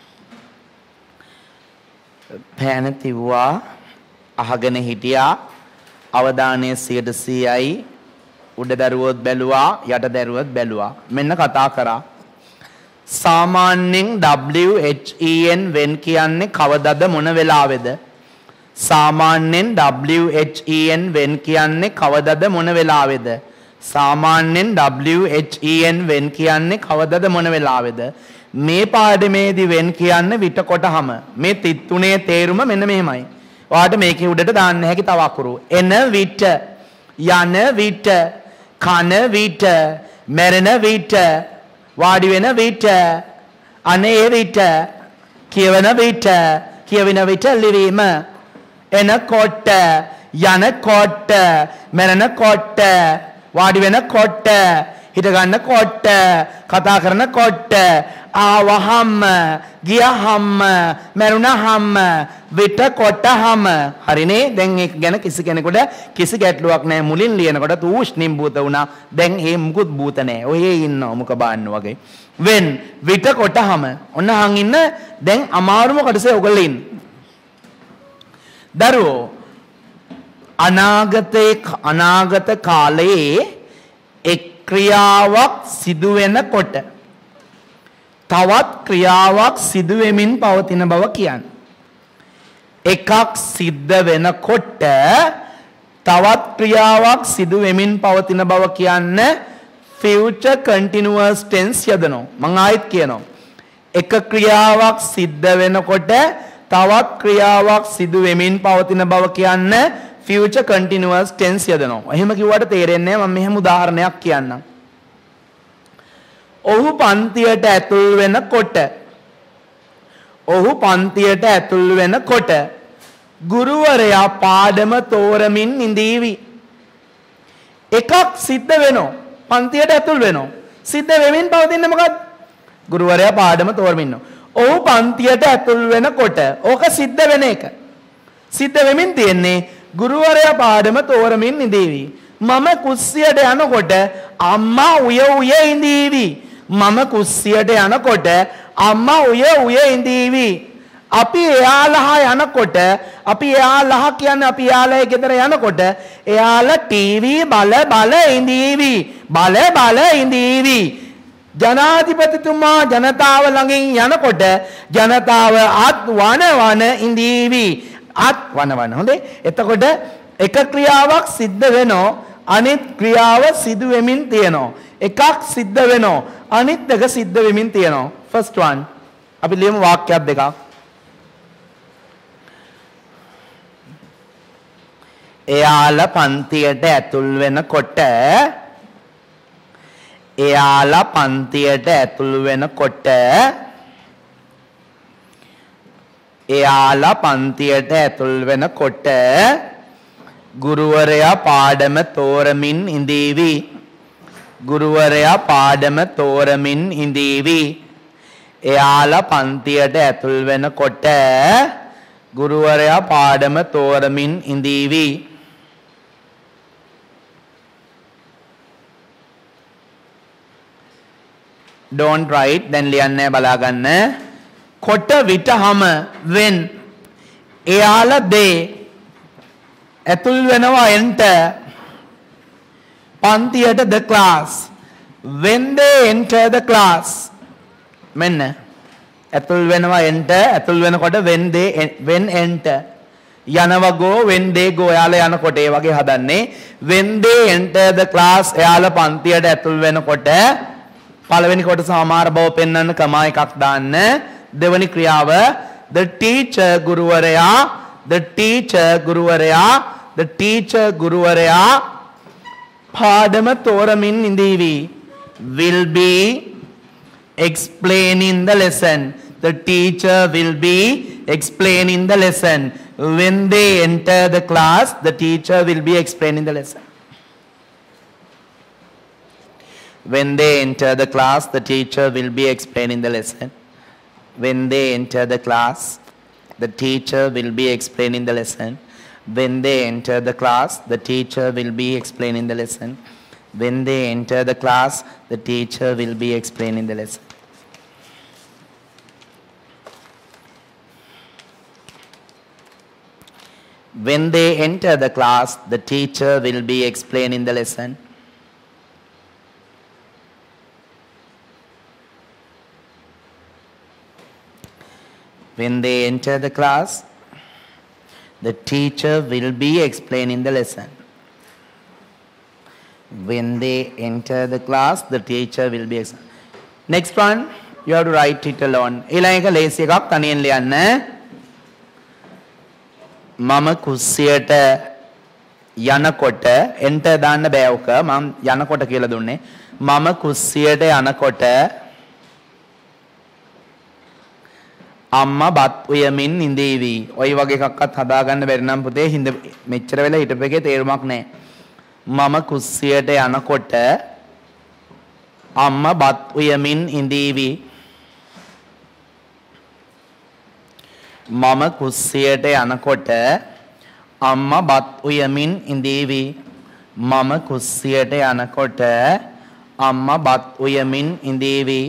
පෑන තිව්වා අහගෙන හිටියා අවධානය සියයට සීයයි උඩ දරුවොත් බැලුවා යට දරුවොත් බැලුවා මෙන්න කතා කරා. සාමාන්‍යයෙන් W H E N when කියන්නේ කවදද මොන වෙලාවේද? සාමාන්‍යයෙන් W H E N when කියන්නේ කවදද මොන වෙලාවේද? සාමාන්‍යයෙන් W H E N when කියන්නේ කවදද මොන වෙලාවේද? මේ පාඩමේදී when කියන්නේ විට කොටහම. මේ තිත් තුනේ තේරුම මෙන්න මෙහෙමයි. ඔයාලට මේකේ උඩට දාන්න හැකි තව අකුරු. එන විට, යන විට, කන විට, මැරෙන විට, වාඩි වෙන විට, අනේ විට, කියවන විට, කියවින විට ලිවීම. එනකොට, යනකොට, මැරෙනකොට, වාඩි වෙනකොට, හිට ගන්නකොට, කතා කරනකොට, ආවහම, ගියහම, මැරුණහම, විට කොටහම. හරිනේ? දැන් ඒක ගැන කිසි කෙනෙකුට කිසි ගැටලුවක් නැහැ. මුලින් ලියනකොට තූෂ්ණිම් භූත වුණා. දැන් ඒ මුකුත් භූත නැහැ. ඔයේ ඉන්නවා මුක බාන්න වගේ. when විට කොටහම. ඔන්න හං ඉන්න දැන් අමාරුම කොටසේ ඔයගොල්ලෝ ඉන්න. දරුවෝ අනාගතේ අනාගත කාලයේ එක් ක්‍රියාවක් සිදු වෙනකොට තවත් ක්‍රියාවක් සිදු වෙමින් පවතින බව කියන්නේ. එකක් සිද්ධ වෙනකොට තවත් ක්‍රියාවක් සිදු වෙමින් පවතින බව කියන්නේ future continuous tense යදනවා. මම ආයෙත් කියනවා. එක ක්‍රියාවක් සිද්ධ වෙනකොට තවත් ක්‍රියාවක් සිදු වෙමින් පවතින බව කියන්නේ future continuous tense යදනවා. එහෙම කිව්වට තේරෙන්නේ නැහැ. මම මෙහෙම උදාහරණයක් කියන්නම්. ඔහු පන්තියට ඇතුල් වෙනකොට ඔහු පන්තියට ඇතුල් වෙනකොට ගුරුවරයා පාඩම තෝරමින් ඉඳීවි. එකක් සිද්ධ වෙනවා. පන්තියට ඇතුල් වෙනවා. සිද්ධ වෙමින් පවතින්නේ මොකක්ද? ගුරුවරයා පාඩම තෝරමින් ඉන්නවා. ඔහු පන්තියට ඇතුල් වෙනකොට ඕක සිද්ධ වෙන එක. සිද්ධ වෙමින් තියෙන්නේ ගුරුවරයා පාඩම තෝරමින් ඉඳීවි. මම කුස්සියට යනකොට අම්මා උය උය ඉඳීවි. මම කුස්සියට යනකොට අම්මා උය උය ඉඳීවි. අපි එයාලා යනකොට අපි එයාලා කියන්නේ අපි එයාලා ගෙදර යනකොට එයාලා ටීවී බල බල ඉඳීවි. බල බල ඉඳීවි. ජනාධිපතිතුමා ජනතාව ළඟින් යනකොට ජනතාව අත් වන වන ඉඳීවි. අත් වන වන. හොඳේ. එතකොට එක ක්‍රියාවක් සිද්ධ වෙනවා අනිත් ක්‍රියාව සිදු වෙමින් තියෙනවා. එකක් සිද්ධ වෙනවා අනිත් එක සිද්ධ වෙමින් තියෙනවා. first one අපි ලියමු වාක්‍යයක් දෙකක්. එයාලා පන්තියට ඇතුල් වෙනකොට එයාලා පන්තියට ඇතුල් වෙනකොට එයාලා පන්තියට ඇතුල් වෙනකොට ගුරුවරයා පාඩම තෝරමින් ඉඳීවි. ගුරුවරයා පාඩම තෝරමින් ඉඳීවි. එයාලා පන්තියට ඇතුල් වෙනකොට ගුරුවරයා පාඩම තෝරමින් ඉඳීවි. don't write දැන් ලියන්නේ බලා ගන්න. කොට විටහම when එයාලා they ඇතුල් වෙනවා enter පන්තියට the class when they enter the class මෙන්න ඇතුල් වෙනවා enter ඇතුල් වෙනකොට when they when enter යනවා go when they go එයාලා යනකොට ඒ වගේ හදන්නේ when they enter the class එයාලා පන්තියට ඇතුල් වෙනකොට පළවෙනි කොටස සමාර බව පෙන්වන්න කමා එකක් දාන්න දෙවෙනි ක්‍රියාව the teacher ගුරුවරයා the teacher ගුරුවරයා the teacher ගුරුවරයා පාඩම තෝරමින් ඉඳීවි will be explaining the lesson the teacher will be explaining the lesson when they enter the class the teacher will be explaining the lesson when they enter the class the teacher will be explaining the lesson when they enter the class the teacher will be explaining the lesson when they enter the class the teacher will be explaining the lesson when they enter the class the teacher will be explaining the lesson when they enter the class the teacher will be explaining the lesson when they enter the class the teacher will be explaining the lesson when they enter the class the teacher will be next one you have to write it alone ඊළඟ එක ලේසි එකක් තනියෙන් ලියන්න මම කුස්සියට යනකොට enter දාන්න බෑ ඔක මම යනකොට කියලා දුන්නේ මම කුස්සියට යනකොට අම්මා බත් උයමින් ඉඳීවි. ඔය වගේ එකක්වත් හදාගන්න බැරි නම් පුතේ හින්ද මෙච්චර වෙලා හිටපෙකේ තේරුමක් නැහැ. මම කුස්සියට යනකොට අම්මා බත් උයමින් ඉඳීවි. මම කුස්සියට යනකොට අම්මා බත් උයමින් ඉඳීවි. මම කුස්සියට යනකොට අම්මා බත් උයමින් ඉඳීවි.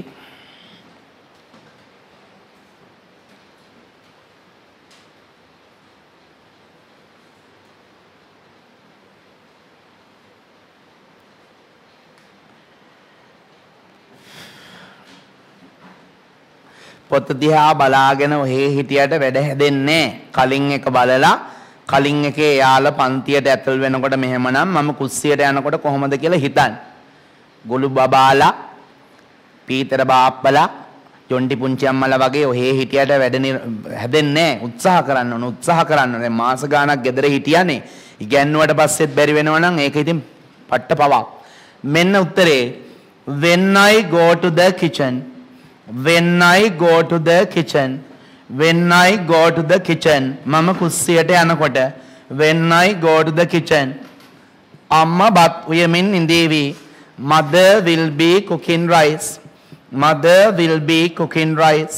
පොත දිහා බලාගෙන ඔහේ හිටියට වැඩ හැදෙන්නේ කලින් එක බලලා කලින් එකේ යාලා පන්තියට ඇතුල් වෙනකොට මෙහෙමනම් මම කුස්සියට යනකොට කොහොමද කියලා හිතන්න. ගොළු බබාලා පීතර බාප්පලා ජොන්ටි පුංචි අම්මලා වගේ ඔහේ හිටියට වැඩ හැදෙන්නේ උත්සාහ කරන්න ඕන උත්සාහ කරන්න ඕන. මාස ගාණක් ගෙදර හිටියානේ. ඉගැන්නුවට පස්සෙත් බැරි වෙනවා නම් ඒක ඉතින් පට්ට පවක්. මෙන්න උත්තරේ when I go to the kitchen when I go to the kitchen when I go to the kitchen mama kussiyata yanakota when I go to the kitchen amma bath uyamin indevi mother will be cooking rice mother will be cooking rice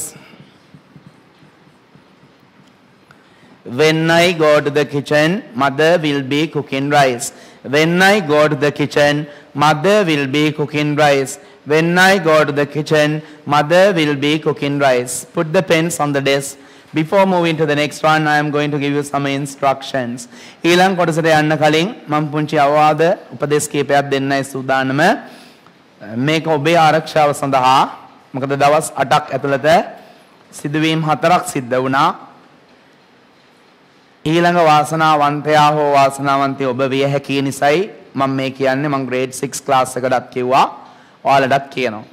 when I go to the kitchen mother will be cooking rice when I go to the kitchen mother will be cooking rice when I go to the kitchen mother will be cooking rice put the pens on the desk before moving to the next one I am going to give you some instructions ඊළඟ කොටසට යන්න කලින් මම පුංචි අවවාද උපදේශ කීපයක් දෙන්නයි සූදානම මේක ඔබේ ආරක්ෂාව සඳහා මොකද දවස් අටක් ඇතුළත සිදුවීම් හතරක් සිද්ධ වුණා ඊළඟ වාසනාවන්තයා හෝ වාසනාවන්තය ඔබ විය හැකි නිසායි මම මේ කියන්නේ මම grade six class එකකටත් කිව්වා ඔයාලටත් කියනවා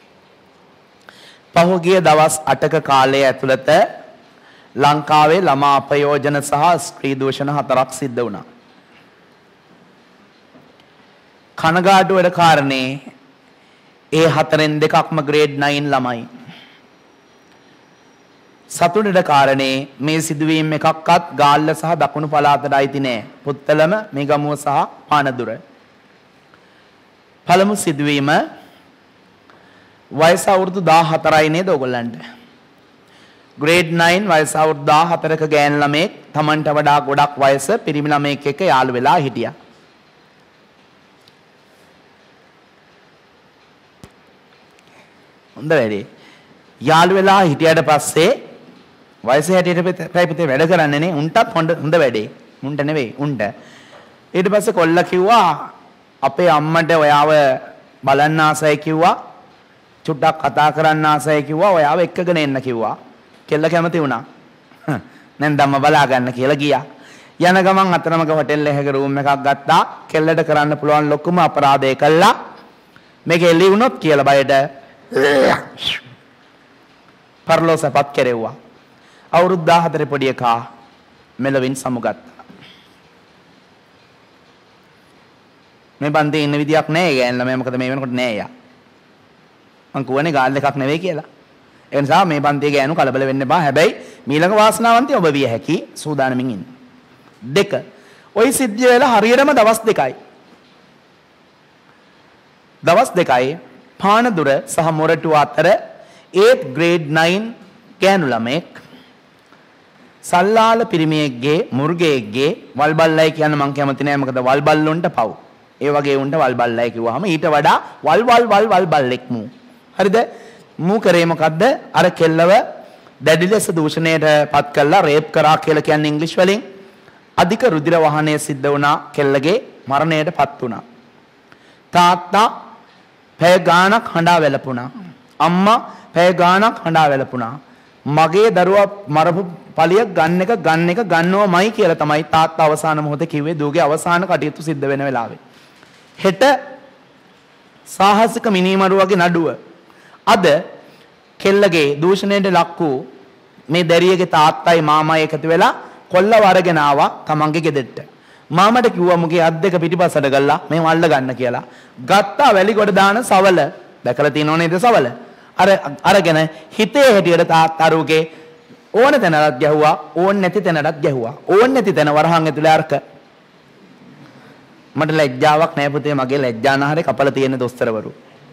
පහුගිය දවස් අටක කාලය ඇතුළත ලංකාවේ ළමා අපයෝජන සහ ස්ත්‍රී දූෂණ හතරක් සිද්ධ වුණා කනගාටු වෙන කාරණේ ඒ හතරෙන් දෙකක්ම grade nine ළමයි සතුටට කාරණේ මේ සිදුවීම් එකක්වත් ගාල්ල සහ දකුණු පළාතට අයිති නෑ පුත්තලම මේගමුව සහ පානදුර පළමු සිදුවීම වයස අවුරුදු දාහතරයි නේද ඔයගොල්ලන්ට grade nine වයස අවුරුදු දාහතරක ගෑනු ළමෙක් තමන්ට වඩා ගොඩක් වයස පිරිමි ළමෙක් එක්ක යාළු වෙලා හිටියා. හොඳ වැඩේ. යාළු වෙලා හිටියට පස්සේ වයස හැටියට පැයිපතේ වැඩ කරන්නේ නේ. උන්ටත් හොඳ හොඳ වැඩේ. උන්ට නෙවෙයි උන්ට. ඊට පස්සේ කොල්ලා කිව්වා අපේ අම්මට ඔයාව බලන්න ආසයි කිව්වා. චුට්ටක් කතා කරන්න ආසයි කිව්වා. ඔයාව එක්කගෙන එන්න කිව්වා. කෙල්ල කැමති වුණා. නැන් ධම්ම බලා ගන්න කියලා ගියා. යන ගමන් අතරමඟ හොටෙල් එකක රූම් එකක් ගත්තා. කෙල්ලට කරන්න පුළුවන් ලොකුම අපරාධය කළා. මේක එළි වුණොත් කියලා බයට පරලෝසපත් කෙරෙව්වා. අවුරුදු දාහතර පොඩි එකා මෙලවින් සමුගත්තා. මේ බන්දේ ඉන්න විදියක් නැහැ ගෑන් ළමයා. මොකද මේ වෙනකොට නෑ යා. මං කියවනේ ගාල් එකක් නෙවෙයි කියලා. ඒ නිසා මේ බන්දේ ගෑනු කලබල වෙන්න එපා. හැබැයි මීළඟ වාසනාවන්තය ඔබ විය හැකි. සූදානමින් ඉන්න. දෙක. ওই සිද්ධිය වෙලා හරියටම දවස් දෙකයි. දවස් දෙකයි පානදුර සහ මොරටුව අතර eighth grade nine ගෑනු ළමෙක් සල්ලාල පිරිමියෙක්ගේ මුර්ගෙයෙක්ගේ වල්බල්ලයි කියන්න මං කැමති නෑ. මොකද වල්බල්ලොන්ට පව්. ඒ වගේ උන්ට වල්බල්ලයි කිව්වහම ඊට වඩා වල් වල් වල් වල් බල්ලෙක් මූ. හරිද? මූ කරේ මොකද්ද? අර කෙල්ලව දැඩි ලෙස දූෂණයට පත් කළා. රේප් කරා කියලා කියන්නේ ඉංග්‍රීසි වලින්. අධික රුධිර වහනය සිද්ධ වුණා. කෙල්ලගේ මරණයට පත් වුණා. තාත්තා පැය ගාණක් හඬා වැළපුණා. අම්මා පැය ගාණක් හඬා වැළපුණා. මගේ දරුවා මරපු පලිය ගන්න එක ගන්න එක ගන්නවමයි කියලා තමයි තාත්තා අවසාන මොහොතේ කිව්වේ. දූගේ අවසාන කටයුතු සිද්ධ වෙන වෙලාවේ. හෙට සාහසික මිනිමරුවගේ නඩුව. අද කෙල්ලගේ දූෂණයට ලක් වූ මේ දැරියගේ තාත්තයි මාමයි එකතු වෙලා කොල්ලව අරගෙන ආවා තමන්ගේ ගෙදරට. මාමට කිව්වා මුගේ අත් දෙක පිටිපස්සට ගල්ලා මේ වල්ල ගන්න කියලා. ගත්තා වැලිගොඩ දාන සවල. දැකලා තියෙනව නේද සවල? අර අරගෙන හිතේ හැටියට තාත්තරුගේ ඕන තැනකට ගැහුවා. ඕන් නැති තැනකට ගැහුවා. ඕන් නැති තැන වරහන් ඇතුලේ අරක. මට ලැජ්ජාවක් නැහැ පුතේ. මගේ ලැජ්ජානහරේ කපලා තියෙන දොස්තරවරු.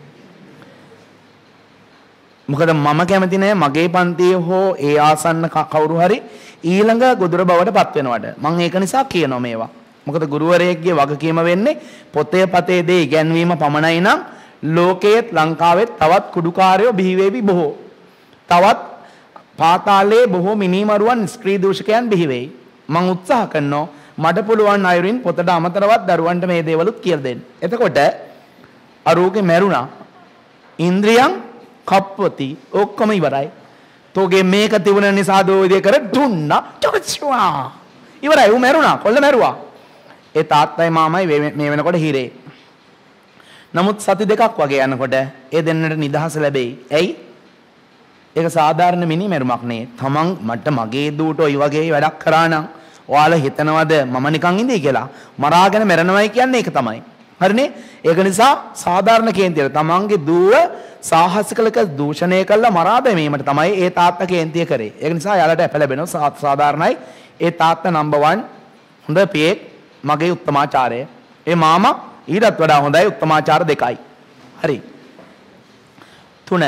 මොකද මම කැමති නෑ මගේ පන්තියේ හෝ ඒ ආසන්න කවුරු හරි ඊළඟ ගොදුර බවට පත් වෙනවට. මම ඒක නිසා කියනවා මේවා. මොකද ගුරුවරයෙක්ගේ වගකීම වෙන්නේ පොතේ පතේ දේ ඉගැන්වීම පමණයි නම් ලෝකයේත් ලංකාවෙත් තවත් කුඩුකාරයෝ බිහි වෙවි බොහෝ. තවත් පාතාලයේ බොහෝ මිනිමරුවන් ස්ත්‍රී දූෂකයන් බිහි වෙයි. මම උත්සාහ කරනවා මට පුළුවන් අයුරින් පොතට අමතරවත් දරුවන්ට මේ දේවලුත් කියලා දෙන්න. එතකොට අරූගේ මැරුණා. ඉන්ද්‍රියන් කප්පති ඔක්කොම ඉවරයි. තෝගේ මේක තිබුණ නිසා දෝ විදිය කර දුන්නා. චොච්චුවා. ඉවරයි. ඌ මැරුණා. කොල්ල මැරුවා. ඒ තාත්තයි මාමයි මේ වෙනකොට හිරේ. නමුත් සති දෙකක් වගේ යනකොට ඒ දෙන්නට නිදහස ලැබෙයි. ඇයි? ඒක සාධාරණ මිනි මැරුමක් නේ. තමන් මට මගේ දූට ඔය වගේ වැඩක් කරා නම් ඔයාලා හිතනවද මම නිකන් ඉඳී කියලා? මරාගෙන මැරෙනවයි කියන්නේ ඒක තමයි. හරිනේ? ඒක නිසා සාධාරණ කේන්තිය තමන්ගේ දුව සාහසිකලක දූෂණය කළා මරා දැමීමට තමයි ඒ තාත්තා කේන්තිය කරේ. ඒක නිසා යාළට අප ලැබෙනවා සාධාරණයි. ඒ තාත්තා නම්බර් වන් හොඳ පියෙක් මගේ උත්තමාචාරය. ඒ මාමා ඊටත් වඩා හොඳයි උත්තමාචාර දෙකයි. හරි. තුන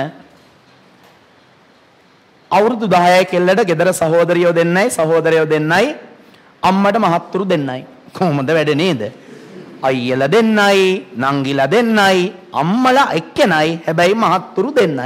අවුරුදු දහයයි කෙල්ලට ගෙදර සහෝදරියෝ දෙන්නයි සහෝදරයෝ දෙන්නයි අම්මට මහත්තුරු දෙන්නයි. කොහොමද වැඩ නේද? අයියලා දෙන්නයි නංගිලා දෙන්නයි අම්මලා එක්කෙනයි හැබැයි මහත්තුරු දෙන්නයි.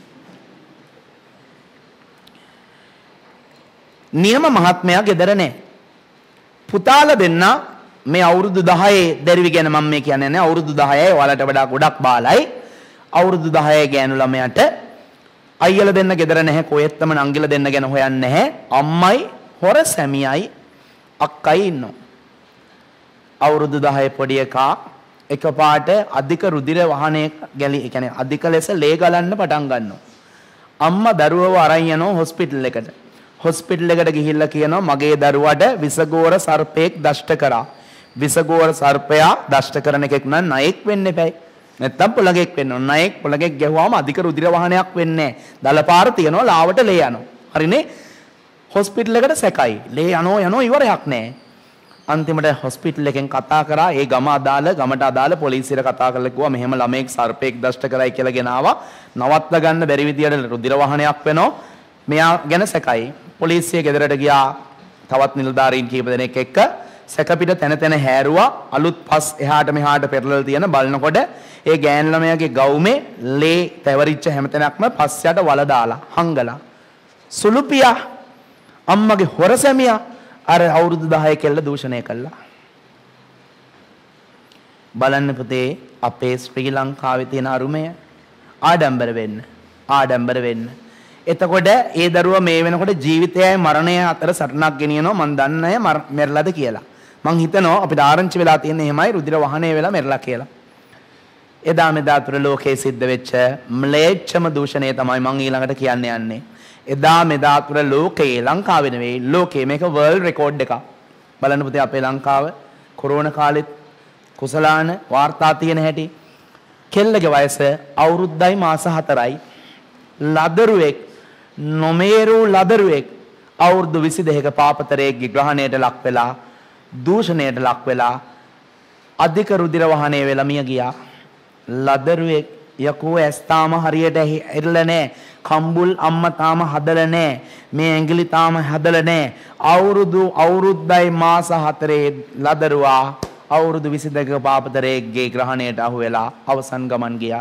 නියම මහත්මයා ගෙදර නැහැ. පුතාලා දෙන්න මේ අවුරුදු දහයේ දැරිවි ගැන මම මේ කියන්නේ නැහැ. අවුරුදු දහයයි ඔයාලට වඩා ගොඩක් බාලයි. අවුරුදු දහයේ ගෑනු ළමයාට අයියලා දෙන්න ගෙදර නැහැ. කොහෙත්ම නංගිලා දෙන්න ගැන හොයන්නේ නැහැ. අම්මයි හොර සැමියයි අක්කයි ඉන්නවා. අවුරුදු දහයේ පොඩි එකා එකපාරට අධික රුධිර වහනය ගැලි ඒ කියන්නේ අධික ලෙස ලේ ගලන්න පටන් ගන්නවා. අම්මා දරුවව අරන් යනවා හොස්පිටල් එකට. හොස්පිටල් එකට ගිහිල්ලා කියනවා මගේ දරුවාට විසගෝර සර්පෙක් දෂ්ට කරා. විසගෝර සර්පයා දෂ්ට කරන එකෙක් නම් නයෙක් වෙන්න එපැයි. නැත්තම් පොළගෙක් වෙන්න ඕන. නයෙක් පොළගෙක් ගැහුවාම අධික රුධිර වහනයක් වෙන්නේ නැහැ. දලපාර තියනවා ලාවට ලේ යනවා. හරිනේ? හොස්පිටල් එකට සැකයි. ලේ යනෝ යනෝ ඉවරයක් නැහැ. අන්තිමට හොස්පිටල් එකෙන් කතා කරා. ඒ ගම අදාළ ගමට අදාළ පොලිසියට කතා කරලා කිව්වා මෙහෙම ළමෙක් සර්පෙක් දෂ්ට කරයි කියලා ගෙනාවා. නවත්ත ගන්න බැරි විදියට රුධිර වහනයක් වෙනවා. මෙයා ගැන සැකයි. පොලිසිය ගෙදරට ගියා තවත් නිලධාරීන් කීප දෙනෙක් එක්ක සැක පිට තැන තැන හැරුවා. අලුත් පස් එහාට මෙහාට පෙරලලා තියෙන බලනකොට ඒ ගෑන් ළමයාගේ ගවුමේ ලේ තැවරිච්ච හැමතැනක්ම පස් යට වල දාලා හංගලා. සුළුපියා අම්මගේ හොරසැමියා අර අවුරුදු දහය කෙල්ල දූෂණය කළා. බලන්න පුතේ අපේ ශ්‍රී ලංකාවේ තියෙන අරුමය. ආඩම්බර වෙන්න ආඩම්බර වෙන්න. එතකොට ඒ දරුවා මේ වෙනකොට ජීවිතයයි මරණය අතර සටනක් ගෙනියනවා. මං දන්නේ මෙරළද කියලා. මං හිතනවා අපිට ආරංචි වෙලා තියෙන එහෙමයි රුධිර වහනය වෙලා මෙරළා කියලා. එදා මෙදා තුර ලෝකයේ සිද්ධ වෙච්ච ම්ලේච්ඡම දූෂණය තමයි මං ඊළඟට කියන්න යන්නේ. එදා මෙදා තුර ලෝකයේ ලංකාවේ නෙවෙයි ලෝකයේ මේක වර්ල්ඩ් රෙකෝඩ් එකක්. බලන්න පුතේ අපේ ලංකාව කොරෝනා කාලෙත් කුසලාන වාර්තා තියෙන හැටි. කෙල්ලගේ වයස අවුරුද්දයි මාස හතරයි. ලදරුවෙක් නොමේරු ලදරුවෙක් අවුරුදු විසි දෙකක පාපතරයේගේ ග්‍රහණයට ලක් වෙලා දූෂණයට ලක් වෙලා අධික රුධිර වහනය වෙලා මිය ගියා. ලදරුවෙක් යකෝ ඇස් තාම හරියට ඇරිලා නැහැ. කම්බුල් අම්මා තාම හදලා නැහැ. මේ ඇඟිලි තාම හදලා නැහැ. අවුරුදු අවුරුද්දයි මාස හතරේ ලදරුවා අවුරුදු විසි දෙකක පාපතරයේගේ ග්‍රහණයට අහු වෙලා අවසන් ගමන් ගියා.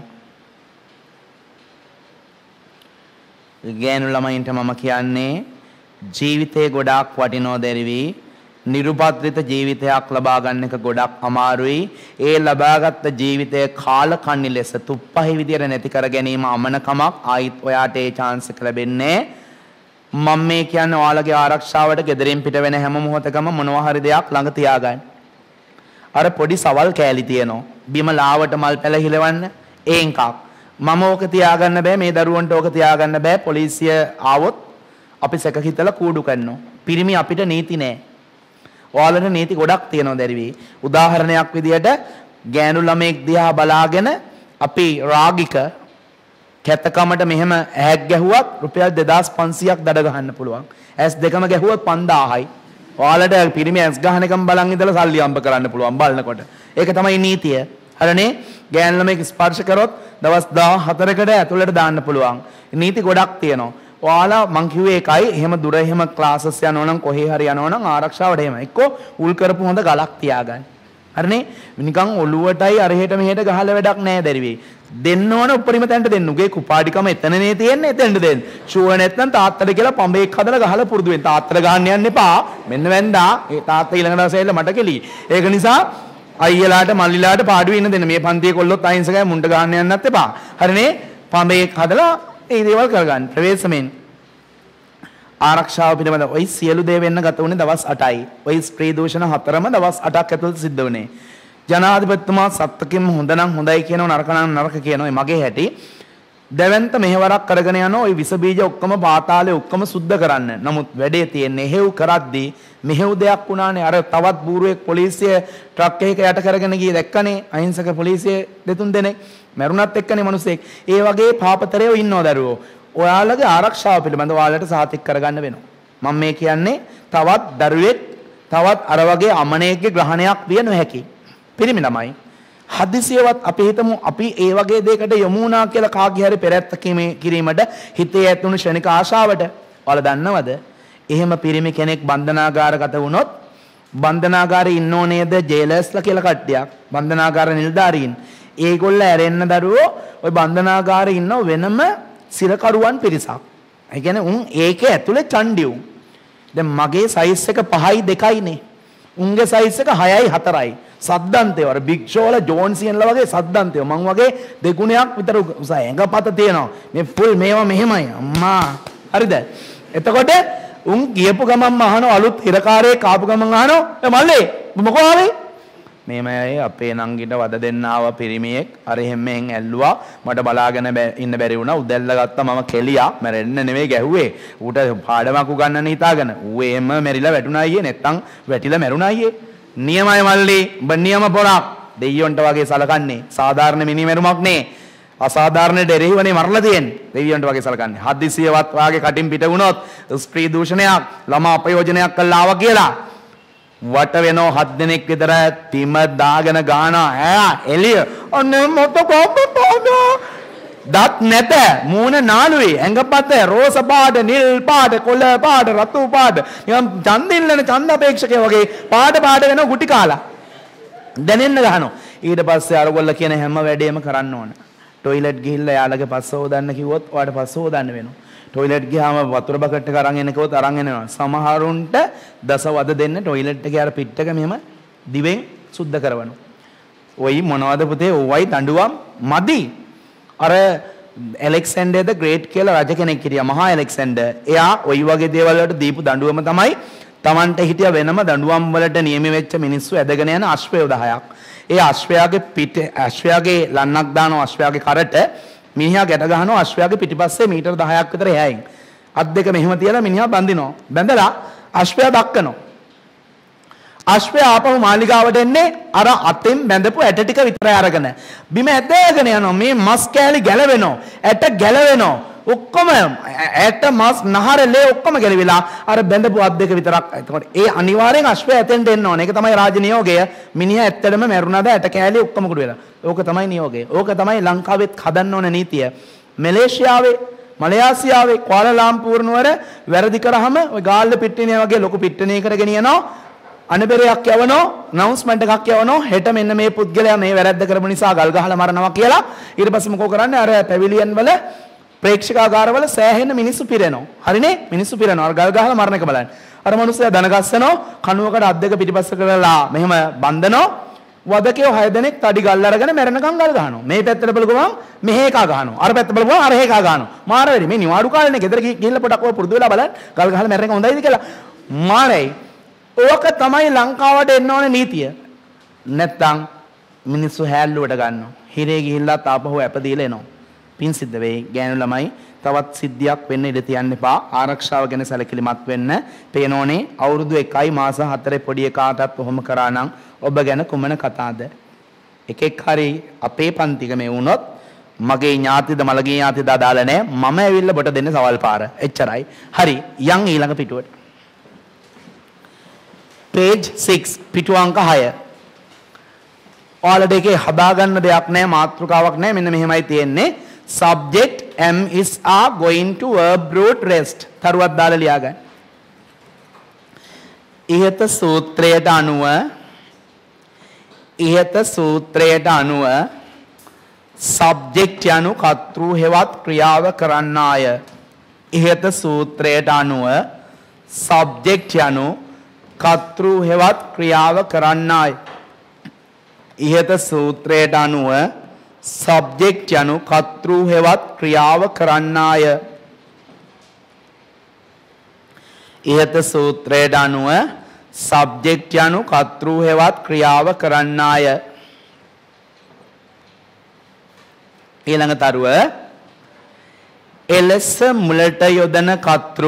ගෑනු ළමයින්ට මම කියන්නේ ජීවිතේ ගොඩාක් වටිනෝ දෙරිවි. නිරුපද්‍රිත ජීවිතයක් ලබා ගන්න එක ගොඩක් අමාරුයි. ඒ ලබාගත් ජීවිතය කාලකන්ණි ලෙස තුප්පහි විදියට නැති කර ගැනීම අමනකමක්. ආයිත් ඔයාට ඒ chance එක ලැබෙන්නේ. මම මේ කියන්නේ ඔයාලගේ ආරක්ෂාවට ගෙදරින් පිට වෙන හැම මොහොතකම මොනවා හරි දෙයක් ළඟ තියාගන්න. අර පොඩි සවල් කෑලි තියෙනවා. බිම ලාවට මල් පැල හිලවන්න ඒන්කක්. මම ඕක තියාගන්න බෑ මේ දරුවන්ට ඕක තියාගන්න බෑ. පොලිසිය ආවොත් අපි සැක හිතලා කූඩු කරනවා. පිරිමි අපිට නීති නෑ. ඔයාලට නීති ගොඩක් තියෙනවා දැරිවි. උදාහරණයක් විදියට ගෑනු ළමෙක් දිහා බලාගෙන අපි රාගික කැතකමට මෙහෙම ඈක් ගැහුවත් රුපියල් දෙදාස් පන්සීයක් දඩ ගහන්න පුළුවන්. ඇස් දෙකම ගැහුවොත් පන්දාහයි. ඔයාලට පිරිමි ඇස් ගහන එකම බලන් ඉඳලා සල්ලි අම්බ කරන්න පුළුවන් බලනකොට. ඒක තමයි නීතිය. හරිනේ? ගෑනු ළමෙක් ස්පර්ශ කරොත් දවස් දාහතරකට ඇතුළට දාන්න පුළුවන්. නීති ගොඩක් තියෙනවා. ඔයාලා මං කිව්වේ ඒකයි. එහෙම දුර එහෙම ක්ලාසස් යනවා නම් කොහේ හරි යනවා නම් ආරක්ෂාවට එහෙම එක්කෝ උල් කරපු හොඳ ගලක් තියාගන්න. හරිනේ? නිකන් ඔළුවටයි අරහෙට මෙහෙට ගහලා වැඩක් නැහැ දැරිවි. දෙන්න ඕන උපරිම තැනට දෙන්න. උගේ කුපාඩිකම එතනනේ තියෙන්නේ. එතෙන්ට දෙන්න. ෂුවර් නැත්නම් තාත්තට කියලා පඹේක් හදලා ගහලා පුරුදු වෙන්න. තාත්තට ගහන්න යන්න එපා. මෙන්න වැන්දා. ඒ තාත්තා ඊළඟ දවසේ ඇවිල්ලා මට කෙලි. ඒක නිසා අයියලාට මල්ලිලාට පාඩුවේ ඉන්න දෙන්න. මේ පන්තියේ කොල්ලොත් අහිංසකයි මුණ්ඩ ගහන්න යන්නත් එපා. හරිනේ? පඹේක් හදලා ඒ දේවල් කරගන්න. ප්‍රවේශමෙන් ආරක්ෂාව පිළිබඳ ඔය සියලු දේ වෙන්න ගත වුණේ දවස් අටයි. ඔය ස්ත්‍රී දූෂණ හතරම දවස් අටක් ඇතුළත සිද්ධ වුණේ. ජනාධිපතිතුමා සත්තකින් හොඳ නම් හොඳයි කියනවා නරක නම් නරක කියනවා. මගේ හැටි දැවැන්ත මෙහෙවරක් කරගෙන යනවා. ওই විස බීජ ඔක්කොම පාතාලේ ඔක්කොම සුද්ධ කරන්න. නමුත් වැඩේ තියෙන්නේ හේව් කරද්දී මෙහෙව් දෙයක් වුණානේ. අර තවත් බූරුවෙක් පොලිසිය ට්‍රක් එකක යට කරගෙන ගියේ දැක්කනේ. අහිංසක පොලිසිය දෙතුන් දෙනෙක් මැරුණත් එක්කනේ මිනිස්සෙක්. ඒ වගේ පාපතරයෝ ඉන්නව දරුවෝ. ඔයාලගේ ආරක්ෂාව පිළිබඳව ඔයාලට සාතික කරගන්න වෙනවා. මම මේ කියන්නේ තවත් දරුවෙක් තවත් අර වගේ අමනයෙක්ගේ ග්‍රහණයක් විය නොහැකි. පිරිමි ළමයි හදිසියවත් අපි හිතමු අපි ඒ වගේ දෙයකට යමු වුණා කියලා කාගේ හරි පෙරැත්ත කිරීමට හිතේ ඇතුණු ශනික ආශාවට. ඔයාලා දන්නවද? එහෙම පිරිමි කෙනෙක් බන්ධනාගාරගත වුණොත් බන්ධනාගාරේ ඉන්නෝ නේද ජේලර්ස්ලා කියලා කට්ටියක්. බන්ධනාගාර නිලධාරීන්. ඒගොල්ල ඇරෙන්න දරුවෝ ওই බන්ධනාගාරේ ඉන්නව වෙනම සිරකරුවන් පිරිසක්. ඒ කියන්නේ උන් ඒකේ ඇතුලේ චණ්ඩියුන්. දැන් මගේ සයිස් එක පහයි දෙකයිනේ. උන්ගේ සයිස් එක හයයි හතරයි. සද්දන්තයෝ අර බිග් ෂෝලා ජෝන්සියන්ලා වගේ සද්දන්තයෝ. මං වගේ දෙගුණයක් විතර උස ඇඟපත තියෙනවා. මේ ෆුල් මේවා මෙහෙමයි. අම්මා. හරිද? එතකොට උන් ගියපු ගමන්ම අහනවා අලුත් හිරකාරයෙක් ආපු ගමන් අහනවා "ඒ මල්ලේ මොකෝ ආවේ?" මේම අය අපේ නංගිට වද දෙන්න ආව පිරිමියෙක් අර හැම්මෙන් ඇල්ලුවා. මට බලාගෙන ඉන්න බැරි වුණා. උදැල්ල ගත්තා මම කෙලියා. මැරෙන්න නෙමෙයි ගැහුවේ. ඌට පාඩමක් උගන්නන්න හිතාගෙන. ඌ එහෙම මැරිලා වැටුණා අයියේ. නැත්තම් වැටිලා මැරුණා අයියේ. නියමයි මල්ලි. ඔබ නියම පොරක්. දෙයියොන්ට වගේ සලකන්නේ. සාධාරණ මිනි මැරුමක් නේ. අසාධාරණයට එරෙහිවනේ මරලා තියෙන්නේ. දෙවියන්ට වගේ සලකන්නේ. හදිසියවත් වාගේ කටින් පිට වුණොත් ස්ත්‍රී දූෂණයක් ළමා අපයෝජනයක් කළා ආවා කියලා වට වෙනෝ හත් දෙනෙක් විතර පිම දාගෙන ගානවා. ඈ එළිය. අනේ මට කොම්බ පොන දත් නැත මූණ නාළුවේ ඇඟපත රෝස පාට නිල් පාට කොළ පාට රතු පාට නිකන් ඡන්දිල්ලන ඡන්ද අපේක්ෂකය වගේ පාට පාට වෙන ගුටි කාලා දැනෙන්න ගහනවා. ඊට පස්සේ අරගොල්ල කියන හැම වැඩේම කරන්න ඕන. ටොයිලට් ගිහිල්ලා යාළගේ පස්ස හොදන්න කිව්වොත් ඔයාලට පස්ස හොදන්න වෙනවා. ටොයිලට් ගියාම වතුර බකට් එක අරන් එන්න කිව්වොත් අරන් එනවා. සමහරුන්ට දස වද දෙන්න ටොයිලට් එකේ අර පිට් එක මෙහෙම දිවෙන් සුද්ධ කරවනවා. ඔයි මොනවද පුතේ ඔවයි දඬුවම් මදි. අර ඇලෙක්සැන්ඩර් ද ග්‍රේට් කියලා රජ කෙනෙක් හිටියා මහා ඇලෙක්සැන්ඩර්. එයා ඔයි වගේ දේවල් වලට දීපු දඬුවම තමයි Tamanට හිටිය වෙනම දඬුවම් වලට නියම වෙච්ච මිනිස්සු ඇදගෙන යන අශ්වයෝ දහයක්. ඒ අශ්වයාගේ පිට අශ්වයාගේ ලන්නක් දානවා අශ්වයාගේ කරට මිනිහා ගැට ගහනවා අශ්වයාගේ පිටිපස්සේ මීටර් දහයක් විතර එහායින්. අත් දෙක මෙහෙම තියලා මිනිහා බඳිනවා. බැඳලා අශ්වයා දක්කනවා. අශ්වයා ආපහු මාලිගාවට එන්නේ අර අතෙන් බැඳපු ඇට ටික විතරයි අරගෙන. බිම ඇදගෙන යනවා. මේ මස් කෑලි ගැලවෙනවා. ඇට ගැලවෙනවා. ඔක්කොම ඇට මස් නහර ලේ ඔක්කොම ගැලවිලා අර බැඳපු අත් දෙක විතරක්. එතකොට ඒ අනිවාර්යෙන් අශ්වයා ඇතෙන්ට එන්න ඕනේ. ඒක තමයි රාජ නියෝගය. මිනිහා ඇත්තටම මැරුණාද ඇට කෑලි ඔක්කොම කුඩු වෙලා. ඕක තමයි නියෝගය. ඕක තමයි ලංකාවෙත් හදන්න ඕන නීතිය. මැලේසියාවේ මලයාසියාවේ කුවාලාලම්පූර් නුවර වැරදි කරාම ඔය ගාල්ල පිට්ටනිය වගේ ලොකු පිට්ටනියකට ගෙනියනවා. අනබෙරයක් යවනෝ announcement එකක් යවනෝ හෙට මෙන්න මේ පුද්ගලයා මේ වැරද්ද කරපු නිසා ගල් ගහලා මරනවා කියලා. ඊට පස්සේ මොකෝ කරන්නේ අර පැවිලියන් වල ප්‍රේක්ෂකාගාරවල සෑහෙන මිනිස්සු පිරෙනවා. හරිනේ? මිනිස්සු පිරෙනවා. අර ගල් ගහලා මරණ එක බලන්න. අර මිනිස්සයා දන ගස්සනවා කණුවකට අත් දෙක පිටිපස්ස කරලා මෙහෙම බන්ධනවා. වදකයෝ හය දෙනෙක් තඩි ගල් අරගෙන මැරෙනකන් ගල් ගහනවා. මේ පැත්තට බලපුවම මෙහෙ එකා ගහනවා. අර පැත්තට බලපුවම අර එකා ගහනවා. මාර වෙරි. මේ නිවාඩු කාලේනේ ගෙදර ගිහිල්ලා පොඩක් ඔය පුරුදු වෙලා බලන්න. ගල් ගහලා මැරෙන එක හොඳයිද කියලා. මාරයි. ඕක තමයි ලංකාවට එන්න ඕනේ නීතිය. නැත්තම් මිනිස්සු හැල්ලුවට ගන්නවා. හිරේ ගිහිල්ලා තාපහුව ඇප දීලා එනවා. පින් සිද්ධ වෙයි. ගෑනු ළමයි තවත් සිද්ධියක් වෙන්න ඉඩ තියන්න එපා. ආරක්ෂාව ගැන සැලකිලිමත් වෙන්න. පේනෝනේ අවුරුදු එකයි මාස හතරේ පොඩි එකාටත් ඔහොම කරා නම් ඔබ ගැන කුමන කතාවද? එකෙක් හරි අපේ පන්තික මේ වුණොත් මගේ ඥාතිද මලගේ ඥාතිද අදාළ නැහැ. මම ඇවිල්ලා බොට දෙන්නේ සවල් පාර. එච්චරයි. හරි. යන් ඊළඟ පිටුවට. page six පිටු අංක හය. ඔයාලට එකේ හදාගන්න දෙයක් නැහැ මාතෘකාවක් නැහැ. මෙන්න මෙහෙමයි තියෙන්නේ. subject am is are going to verb root rest. තරුවක් දාලා ලියා ගන්න. ඉහත සූත්‍රයට අනුව ඉහත සූත්‍රයට අනුව subject යනු කර්තෘ හෙවත් ක්‍රියාව කරන්නාය. ඉහත සූත්‍රයට අනුව subject යනු කර්තෘ හෙවත් ක්‍රියාව කරන්නාය. ඉහත සූත්‍රයට අනුව subject යනු කර්තෘ හෙවත් ක්‍රියාව කරන්නාය. ඉහත සූත්‍රයට අනුව subject යනු කර්තෘ හෙවත් ක්‍රියාව කරන්නාය. ඊළඟ තරුව එලෙස මුලට යොදන කර්තෘ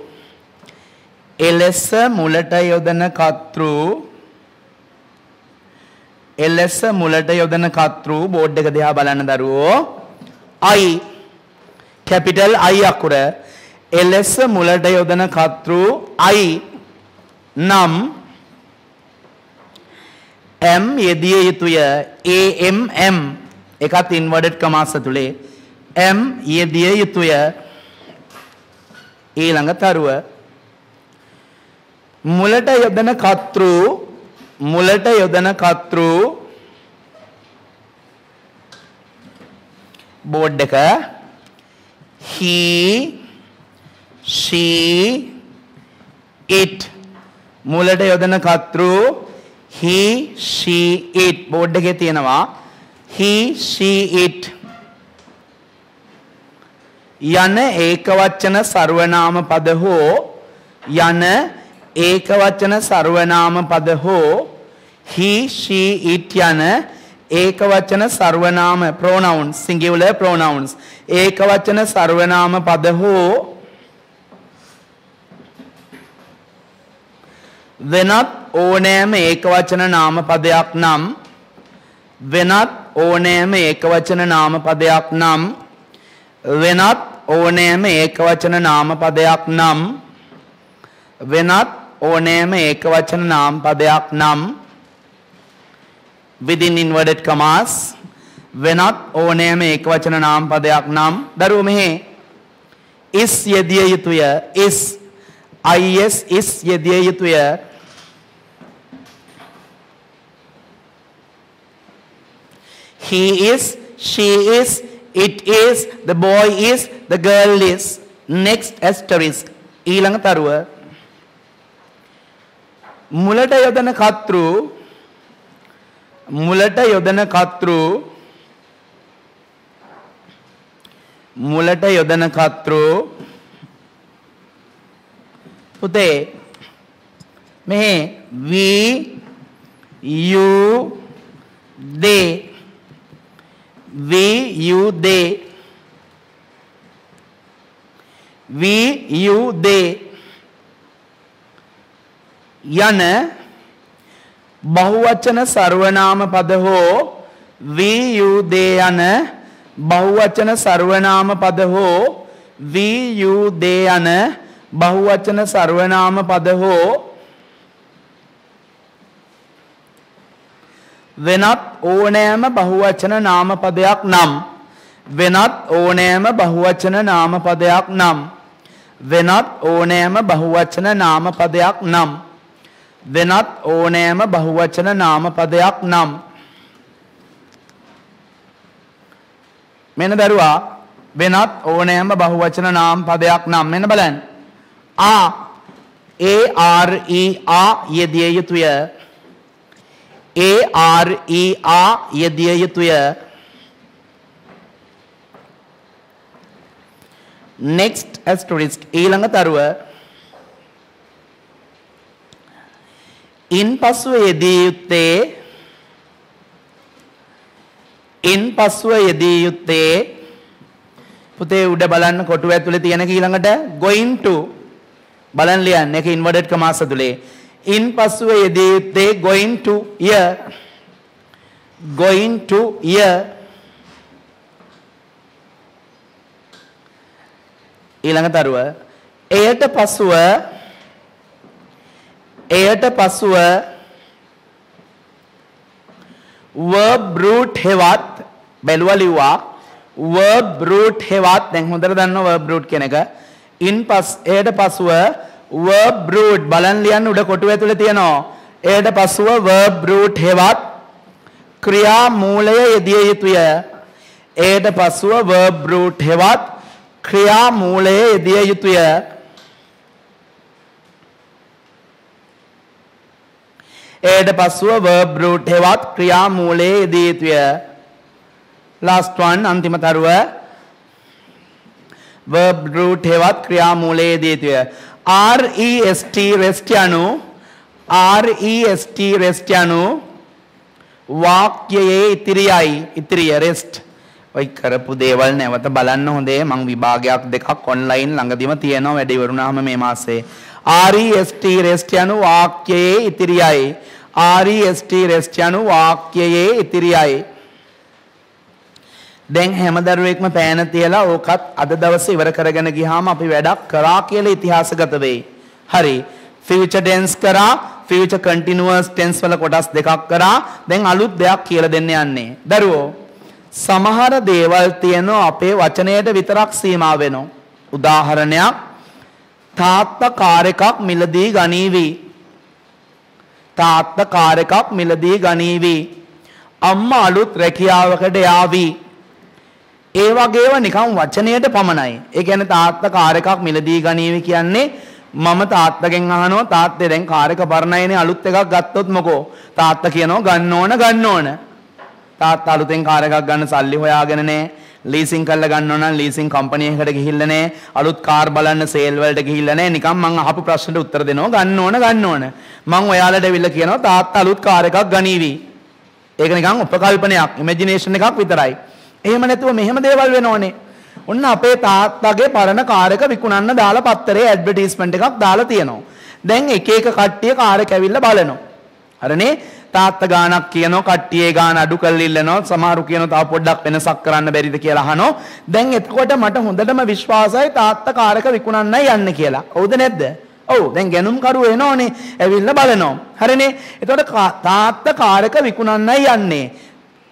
එලෙස මුලට යොදන කර්තෘ එලෙස මුලට යොදන කර්තෘ බෝඩ් එක දිහා බලන්න දරුවෝ. I capital I අකුර එලෙස මුලට යොදන කර්තෘ I නම් m යෙදිය යුතුය. am m එකත් inverted commas ඇතුලේ m යෙදිය යුතුය. ඊළඟ තරුව මුලට යොදන කර්තෘ මුලට යොදන කර්තෘ බෝඩ් එක he she it මුලට යොදන කර්තෘ he she it බෝඩ් එකේ තියෙනවා he she it යන ඒකවචන සර්වනාම පද හෝ යන ඒකවචන සර්වනාම පද හෝ he she it යන ඒකවචන සර්වනාම pronouns singular pronouns ඒකවචන සර්වනාම පද හෝ වෙනත් ඕනෑම ඒකවචන නාම පදයක් නම් වෙනත් ඕනෑම ඒකවචන නාම පදයක් නම් වෙනත් ඕනෑම ඒකවචන නාම පදයක් නම් වෙනත් ඕනෑම ඒකවචන නාම පදයක් නම් within inverted commas වෙනත් ඕනෑම ඒකවචන නාම පදයක් නම් දරුවෝ මෙහි is යෙදිය යුතුය. is is is යෙදිය යුතුය. he is, she is, it is, the boy is, the girl is. next asterisk ඊළඟ තරුව මුලට යොදන කර්තෘ මුලට යොදන කර්තෘ මුලට යොදන කර්තෘ පුතේ මේ we you they we you they we you they යන බහුවචන සර්වනාම පද හෝ we you they යන බහුවචන සර්වනාම පද හෝ we you they යන බහුවචන සර්වනාම පද හෝ වෙනත් ඕනෑම බහුවචන නාම පදයක් නම් වෙනත් ඕනෑම බහුවචන නාම පදයක් නම් වෙනත් ඕනෑම බහුවචන නාම පදයක් නම් වෙනත් ඕනෑම බහුවචන නාම පදයක් නම් මෙන්න දරුවා වෙනත් ඕනෑම බහුවචන නාම පදයක් නම් මෙන්න බලන්න ආ a r e a යෙදිය යුතුය a r e a යෙදිය යුතුය next asterisk ඊළඟ තරුව ඉන් පසුව යෙදිය යුත්තේ ඉන් පසුව යෙදිය යුත්තේ පුතේ උඩ බලන්න කොටුව ඇතුලේ තියෙන ඊළඟට going to බලන්න ලියන්න ඒක inverted commas ඇතුලේ ඉන් පසුව යෙදිය යුත්තේ going to year going to year ඊළඟ තරුව එයට පසුව එයට පසුව verb root හෙවත් බැලුවා ලිව්වා verb root හෙවත් දැන් හොඳට දන්නවා verb root කියන එක in පස් එයට පසුව verb root බලන් ලියන්න උඩ කොටුව ඇතුලේ තියෙනවා එයට පසුව verb root හෙවත් ක්‍රියා මූලය යෙදිය යුතුය එයට පසුව verb root හෙවත් ක්‍රියා මූලය යෙදිය යුතුය එයට පසුව verb root හෙවත් ක්‍රියා මූලය යෙදිය යුතුය last one අන්තිම තරුව verb root හෙවත් ක්‍රියා මූලය යෙදිය යුතුය rest rest යනු rest rest යනු වාක්‍යයේ ඉතිරියයි ඉතිරිය rest ඔය කරපු දේවල් නැවත බලන්න හොඳේ මං විභාගයක් දෙකක් ඔන්ලයින් ළඟදිම තියෙනවා වැඩ ඉවරුණාම මේ මාසේ rest rest යනු වාක්‍යයේ ඉතිරියයි rest rest යනු වාක්‍යයේ ඉතිරියයි දැන් හැම දරුවෙක්ම පෑන තියලා ඕකත් අද දවසේ ඉවර කරගෙන ගියාම අපි වැඩක් කරා කියලා ඉතිහාසගත වෙයි හරි future tense කරා future continuous tense වල කොටස් දෙකක් කරා දැන් අලුත් දෙයක් කියලා දෙන්න යන්නේ දරුවෝ සමහර දේවල් තියෙනවා අපේ වචනයට විතරක් සීමා වෙනවා. උදාහරණයක් තාත්තා කාර් එකක් මිලදී ගනීවි. තාත්තා කාර් එකක් මිලදී ගනීවි. අම්මා අලුත් රැකියාවකට යාවි. ඒ වගේව නිකන් වචනයට පමණයි. ඒ කියන්නේ තාත්තා කාර් එකක් මිලදී ගනීවි කියන්නේ මම තාත්තගෙන් අහනවා තාත්තේ දැන් කාර් එක පරණයිනේ අලුත් එකක් ගත්තොත් මොකෝ? තාත්තා කියනවා ගන්න ඕන ගන්න ඕන. තාත්තා අලුතෙන් කාර් එකක් ගන්න සල්ලි හොයාගෙන නැහැ. ලීසින් කරලා ගන්න ඕන නම් ලීසින් කම්පැනි එකකට ගිහිල්ලා නැහැ. අලුත් කාර් බලන්න සේල් වලට ගිහිල්ලා නැහැ. නිකන් මං අහපු ප්‍රශ්නෙට උත්තර දෙනවා ගන්න ඕන ගන්න ඕන. මං ඔයාලට ඇවිල්ලා කියනවා තාත්තා අලුත් කාර් එකක් ගනීවි. ඒක නිකන් උපකල්පනයක් ඉමේජිනේෂන් එකක් විතරයි. එහෙම නැතුව මෙහෙම දේවල් වෙනෝනේ. ඔන්න අපේ තාත්තගේ පරණ කාර් එක විකුණන්න දාලා පත්තරේ ඇඩ්වර්ටයිස්මන්ට් එකක් දාලා තියෙනවා. දැන් එක එක කට්ටිය කාර් එක ඇවිල්ලා බලනවා. හරිනේ? තාත්තා ගානක් කියනවා කට්ටියේ ගාන අඩු කරලා ඉල්ලනවා. සමහරු කියනවා තව පොඩ්ඩක් වෙනසක් කරන්න බැරිද කියලා අහනවා. දැන් එතකොට මට හොඳටම විශ්වාසයි තාත්තා කාර් එක විකුණන්නයි යන්නේ කියලා. හවුද නැද්ද? ඔව් දැන් ගැනුම් කරුවෝ එනෝනේ. ඇවිල්ලා බලනවා. හරිනේ? එතකොට තාත්තා කාර් එක විකුණන්නයි යන්නේ.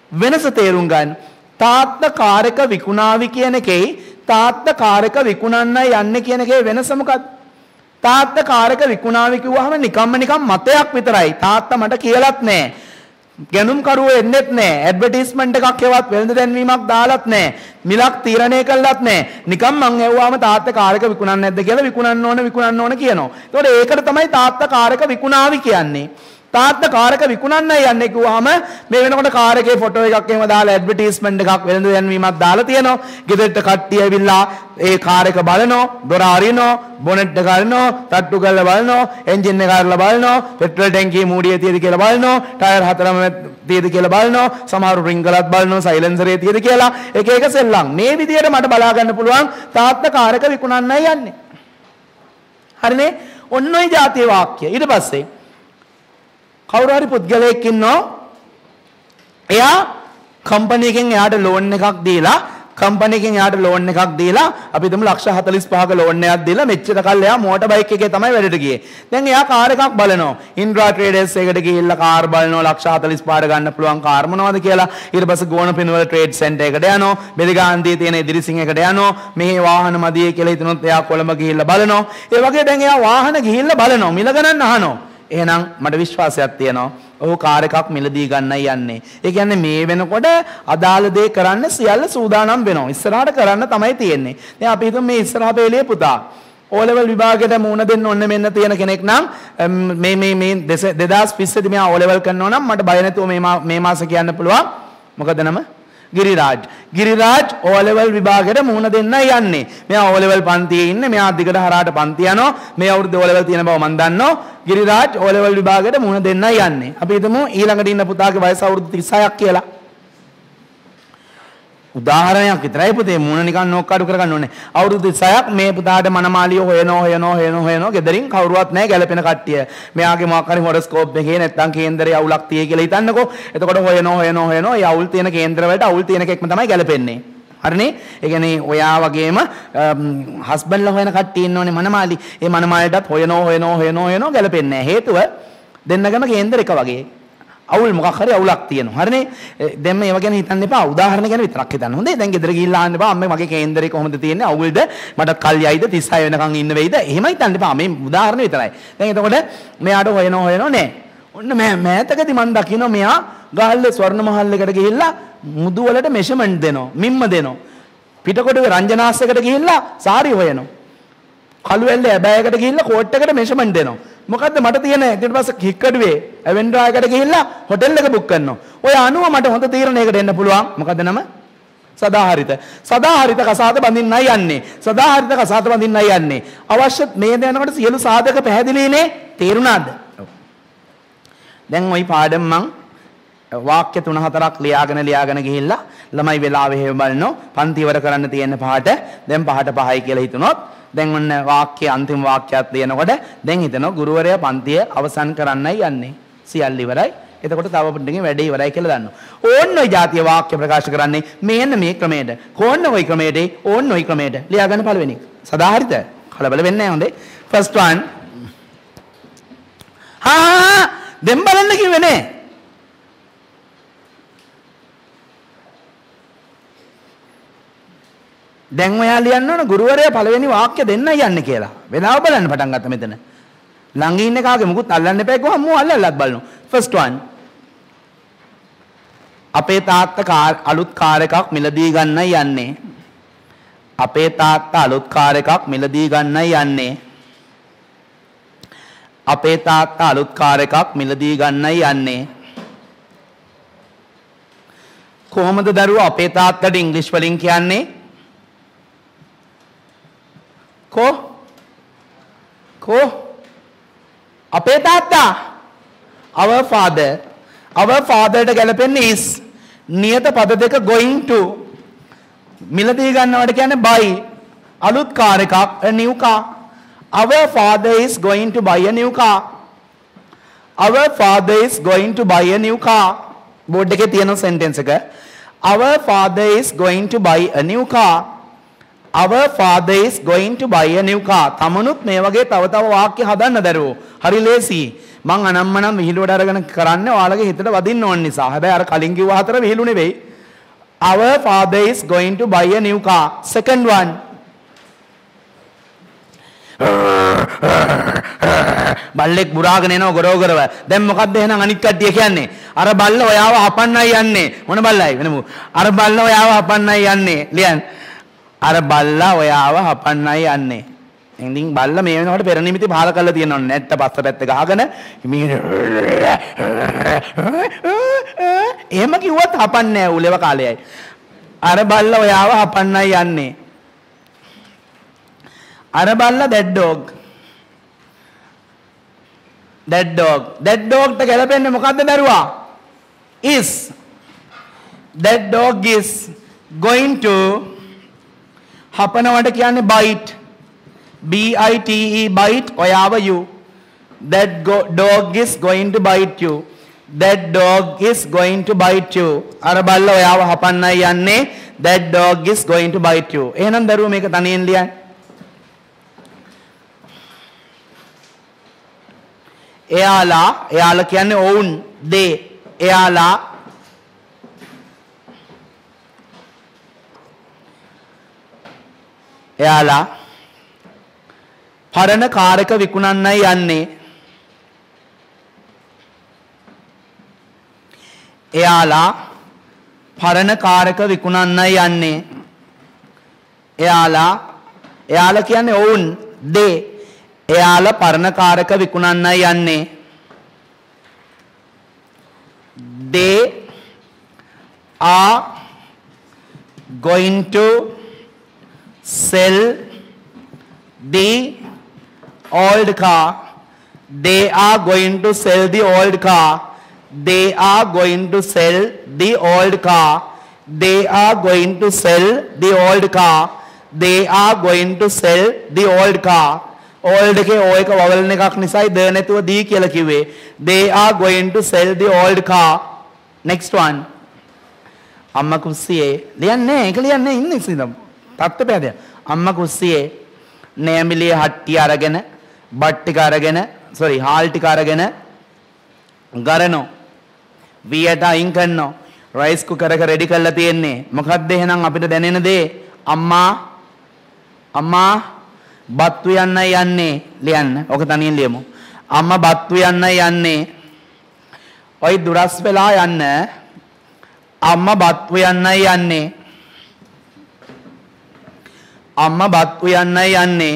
වෙනස තේරුම් ගන්න. තාත්තා කාර් එක විකුණාවි කියන එකේ තාත්තා කාර් එක විකුණන්නයි යන්නේ කියන එකේ වෙනස මොකක්ද? තාත්තා කාර් එක විකුණාවි කිව්වහම නිකම්ම නිකම් මතයක් විතරයි. තාත්තා මට කියලත් නැහැ. ගැනුම් කරුවෝ එන්නෙත් නැහැ. ඇඩ්වර්ටයිස්මන්ට් එකක් එවත් වෙළඳ දැන්වීමක් දාලත් නැහැ. මිලක් තීරණය කළත් නැහැ. නිකම් මං ඇහුවාම තාත්තා කාර් එක විකුණන්නේ නැද්ද කියලා විකුණන්න ඕන විකුණන්න ඕන කියනවා. ඒතකොට ඒකට තමයි තාත්තා කාර් එක විකුණාවි කියන්නේ. තාත්තා කාර් එක විකුණන්නයි යන්නේ කිව්වහම මේ වෙනකොට කාර් එකේ ෆොටෝ එකක් එහෙම දාලා ඇඩ්වර්ටයිස්මන්ට් එකක් වෙළඳ දැන්වීමක් දාලා තියෙනවා. ගෙදරට කට්ටිය ඇවිල්ලා ඒ කාර් එක බලනවා, දොර අරිනවා, බොනෙට් එක අරිනවා, තට්ටු කරලා බලනවා, එන්ජින් එක අරලා බලනවා, පෙට්‍රල් ටැංකියේ මූඩිය තියෙද කියලා බලනවා, ටයර් හතරම තියෙද කියලා බලනවා, සමහරු රින් ගලත් බලනවා, සයිලන්සරේ තියෙද කියලා එක එක සෙල්ලම්. මේ විදියට මට බලා ගන්න පුළුවන් තාත්තා කාර් එක විකුණන්නයි යන්නේ. හරිනේ? ඔන්න ඔය જાතිය වාක්‍ය. ඊට පස්සේ කවුරු හරි පුද්ගලයෙක් ඉන්නවා එයා කම්පැනි එකෙන් එයාට ලෝන් එකක් දීලා කම්පැනි එකෙන් එයාට ලෝන් එකක් දීලා අපි හිතමු ලක්ෂ හතළිස් පහක ලෝන් එකක් දීලා මෙච්චර කල් එයා මෝටර් බයික් එකේ තමයි වැඩට ගියේ. දැන් එයා කාර් එකක් බලනවා. ඉන්ද්‍රා ට්‍රේඩර්ස් එකට ගිහිල්ලා කාර් බලනවා ලක්ෂ හතළිස් පහට ගන්න පුළුවන් කාර් මොනවද කියලා. ඊට පස්සේ ගෝනපිනවල ට්‍රේඩ් සෙන්ටර් එකට යනවා. බෙලිගාන්දියේ තියෙන ඉදිරිසිංහ එකට යනවා. මෙහි වාහන මදියේ කියලා හිතනොත් එයා කොළඹ ගිහිල්ලා බලනවා. ඒ වගේ දැන් එයා වාහන ගිහිල්ලා බලනවා. මිල ගණන් අහනවා. එහෙනම් මට විශ්වාසයක් තියෙනවා ඔහු කාර් එකක් මිලදී ගන්නයි යන්නේ. ඒ කියන්නේ මේ වෙනකොට අදාළ දේ කරන්න සියල්ල සූදානම් වෙනවා. ඉස්සරහට කරන්න තමයි තියෙන්නේ. දැන් අපි හිතමු මේ ඉස්සරහ පෙළේ පුතා O level විභාගයට මුණ දෙන්න ඕනේ මෙන්න තියෙන කෙනෙක් නම් මේ මේ මේ දෙදාස් විස්ස දී මෙයා O level කරනවා නම් මට බය නැතුව මේ මේ මාසේ කියන්න පුළුවන්. මොකද නම? ගිරිරාජ්. ගිරිරාජ් O level විභාගයට මුණ දෙන්නයි යන්නේ. මෙයා O level පන්තියේ ඉන්නේ. මෙයා දිගට හරහාට පන්ති යනවා. මේ අවුරුද්ද O level තියෙන බව මම දන්නවා. ගිරිරාජ් O level විභාගයට මුණ දෙන්නයි යන්නේ. අපි හිතමු ඊළඟට ඉන්න පුතාගේ වයස අවුරුදු තිස් හයක් කියලා. උදාහරණයක් විතරයි පුතේ මුණ නිකන් නෝක්කාඩු කරගන්න ඕනේ. අවුරුදු තිස් හයක් මේ පුතාට මනමාලිය හොයනවා හොයනවා හොයනවා හොයනවා ගෙදරින් කවුරුවත් නැහැ ගැලපෙන කට්ටිය. මෙයාගේ මොකක් හරි හොරොස්කෝප් එකේ නැත්තම් කේන්දරේ අවුලක් තියෙයි කියලා හිතන්නකෝ. එතකොට හොයනවා හොයනවා හොයනවා ඒ අවුල් තියෙන කේන්දර වලට අවුල් තියෙන එකක්ම තමයි ගැලපෙන්නේ. හරිනේ? ඒ කියන්නේ ඔයා වගේම හස්බන්ඩ්ලා හොයන කට්ටිය ඉන්නෝනේ මනමාලි. ඒ මනමාලියටත් හොයනවා හොයනවා හොයනවා හොයනවා ගැලපෙන්නේ නැහැ. හේතුව දෙන්නගම කේන්දර එක වගේ. අවුල් මොකක් හරි අවුලක් තියෙනවා. හරිනේ? දැන් මේව ගැන හිතන්න එපා. උදාහරණ ගැන විතරක් හිතන්න. හොඳේ? දැන් ගෙදර ගිහිල්ලා අහන්න එපා. අම්මේ මගේ කේන්දරේ කොහොමද තියෙන්නේ? අවුල්ද? මට කල් යයිද? තිස් හය වෙනකන් ඉන්න වෙයිද? එහෙම හිතන්න එපා. මේ උදාහරණ විතරයි. දැන් එතකොට මෙයාට හොයනවා හොයනවා නෑ. ඔන්න මෑ මෑතකදී මම දකිනවා මෙයා ගාල්ලේ ස්වර්ණ මහල් එකට ගිහිල්ලා මුදු වලට මෙෂර්මන්ට් දෙනවා. මිම්ම දෙනවා. පිටකොටුවේ රංජනාස්සකට ගිහිල්ලා සාරි හොයනවා. කළු වැල්ලේ ඇබෑයකට ගිහිල්ලා කෝට් එකට මෙෂර්මන්ට් දෙනවා. මොකද්ද මට තියෙන ඊට පස්සේ හික්කඩුවේ ඇවෙන්ඩ්‍රායකට ගිහිල්ලා හොටෙල් එක බුක් කරනවා. ඔය අනුව මට හොඳ තීරණයකට එන්න පුළුවන්. මොකද්ද නම? සදාහරිත. සදාහරිත කසාද බඳින්නයි යන්නේ. සදාහරිත කසාද බඳින්නයි යන්නේ. අවශ්‍ය මේ දැනනකොට සියලු සාධක පැහැදිලිනේ. තේරුණාද? දැන් ওই පාඩම් මං වාක්‍ය තුන හතරක් ලියාගෙන ලියාගෙන ගිහිල්ලා ළමයි වෙලාවෙ හැම බලනවා. පන්ති ඉවර කරන්න තියෙන පහට දැන් පහට පහයි කියලා හිතුනොත් දැන් ඔන්න වාක්‍ය අන්තිම වාක්‍යයක් දෙනකොට දැන් හිතනවා ගුරුවරයා පන්තිය අවසන් කරන්නයි යන්නේ. සියල්ල ඉවරයි. එතකොට තව පොඩ්ඩකින් වැඩේ ඉවරයි කියලා දන්නවා. ඕන්න ඔය જાතිය වාක්‍ය ප්‍රකාශ කරන්නේ මේන්න මේ ක්‍රමයට. කොන්න ඔය ක්‍රමයට ඕන්න ඔය ක්‍රමයට. ලියා ගන්න පළවෙනි. සදාහරිත. කලබල වෙන්නේ නැහැ හොඳේ. First one. හා දැන් බලන්න කිව්වේ නේ. දැන් ඔයා ලියන්න ඕන ගුරුවරයා පළවෙනි වාක්‍ය දෙන්නයි යන්නේ කියලා. වෙලාව බලන්න පටන් ගත්තා මෙතන. ළඟ ඉන්න කාගේ මුකුත් අල්ලන්න එපා කිව්වම මෝ අල්ලලත් බලනවා. First one. අපේ තාත්තා අලුත් කාර් එකක් මිලදී ගන්නයි යන්නේ. අපේ තාත්තා අලුත් කාර් එකක් මිලදී ගන්නයි යන්නේ. අපේ තාත්තා අලුත් කාර් එකක් මිලදී ගන්නයි යන්නේ. කොහොමද දරුවෝ අපේ තාත්තට ඉංග්‍රීසි වලින් කියන්නේ? Ko? Ko? අපේ තාත්තා. Our father. Our father ට ගැලපෙන්නේ is. නියත පද දෙක going to. මිලදී ගන්නවට කියන්නේ buy. අලුත් කාර් එකක් a new car. Our father is going to buy a new car. Our father is going to buy a new car. Board එකේ තියෙන sentence එක. Our father is going to buy a new car. Our father is going to buy a new car. තමනුත් මේ වගේ තව තව වාක්‍ය හදන්න දරුවෝ. හරි ලේසි. මං අනම්මනම් විහිළුවට අරගෙන කරන්නේ ඔයාලගේ හිතට වදින්න ඕන නිසා. හැබැයි අර කලින් කිව්ව හතර විහිළු නෙවෙයි. Our father is going to buy a new car. Second one. බල්ලෙක් බුරාගෙන එනවා ගොරෝගරව. දැන් මොකද්ද එහෙනම් අනිත් කට්ටිය කියන්නේ? අර බල්ල ඔයාව හපන්නයි යන්නේ. මොන බල්ලයි වෙනමු. අර බල්ල ඔයාව හපන්නයි යන්නේ. ලියන්න. අර බල්ලා ඔයාව හපන්නයි යන්නේ. ඉතින් බල්ල මේ වෙනකොට පෙර නිමිති පහල කරලා තියෙනවා. නැට්ට පස්ස පැත්ත ගහගෙන එහෙම කිව්වත් හපන්නේ නැහැ උලෙව කාලයයි. අර බල්ල ඔයාව හපන්නයි යන්නේ. අර බල්ල that dog. that dog. that dog ට ගැලපෙන්නේ මොකද්ද දරුවා? is. that dog is going to හපනවට කියන්නේ bite. B I T E bite ඔයාව you. that go, dog is going to bite you. that dog is going to bite you. අර බල්ල ඔයාව හපන්නයි යන්නේ. that dog is going to bite you. එහෙනම් දරුවෝ මේක තනියෙන් ලියන්න. එයාලා එයාලා කියන්නේ ඔවුන් they එයාලා එයාලා පරණ කාර් එක විකුණන්නයි යන්නේ. එයාලා පරණ කාර් එක විකුණන්නයි යන්නේ. එයාලා එයාලා කියන්නේ ඔවුන් they එයාලා පරණ කාර් එක විකුණන්නයි යන්නේ. they are going to sell the old car. they are going to sell the old car. they are going to sell the old car. they are going to sell the old car. they are going to sell the old car. old එකේ o එක වවල් එකක් නිසායි ද නැතුව දී කියලා කිව්වේ. they are going to sell the old car. next one. අම්මා කුස්සියේ ලියන්නේ ඒක ලියන්නේ ඉන්නේ ඉතින් තත්ත්වපෑද අම්මා කුස්සියේ නෑමිලිය හට්ටිය අරගෙන බත් ටික අරගෙන sorry හාල් ටික අරගෙන ගරනෝ වියට අයින් කරනවා රයිස් කුකර් එක රෙඩි කරලා තියෙන්නේ. මොකද්ද එහෙනම් අපිට දැනෙන දේ? අම්මා අම්මා බත් උයන්නයි යන්නේ. ලියන්න. ඔක තනියෙන් ලියමු. අම්මා බත් උයන්නයි යන්නේ. ඔයි දුරස් වෙලා යන්න. අම්මා බත් උයන්නයි යන්නේ. අම්මා බත් උයන්නයි යන්නේ.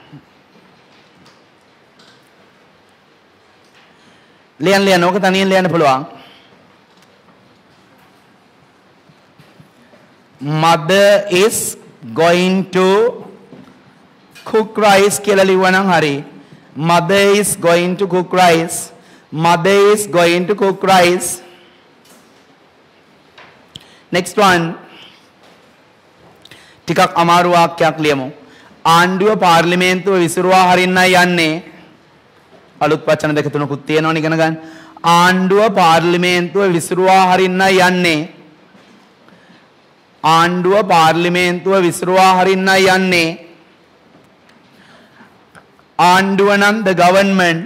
ලියන්න ලියන්න. ඔක තනියෙන් ලියන්න පුළුවන්. mother is going to cook rice කියලා ලිව්වනම් හරි. mother is going to cook rice. mother is going to cook rice. next one. ටිකක් අමාරු වාක්‍යයක් ලියමු. ආණ්ඩුව පාර්ලිමේන්තුව විසිරුවා හරින්නයි යන්නේ. අලුත් වචන දෙක තුනකුත් තියෙනවනේ ඉගෙන ගන්න. ආණ්ඩුව පාර්ලිමේන්තුව විසිරුවා හරින්නයි යන්නේ. ආණ්ඩුව පාර්ලිමේන්තුව විසිරුවා හරින්නයි යන්නේ. ආණ්ඩුව නම් the government.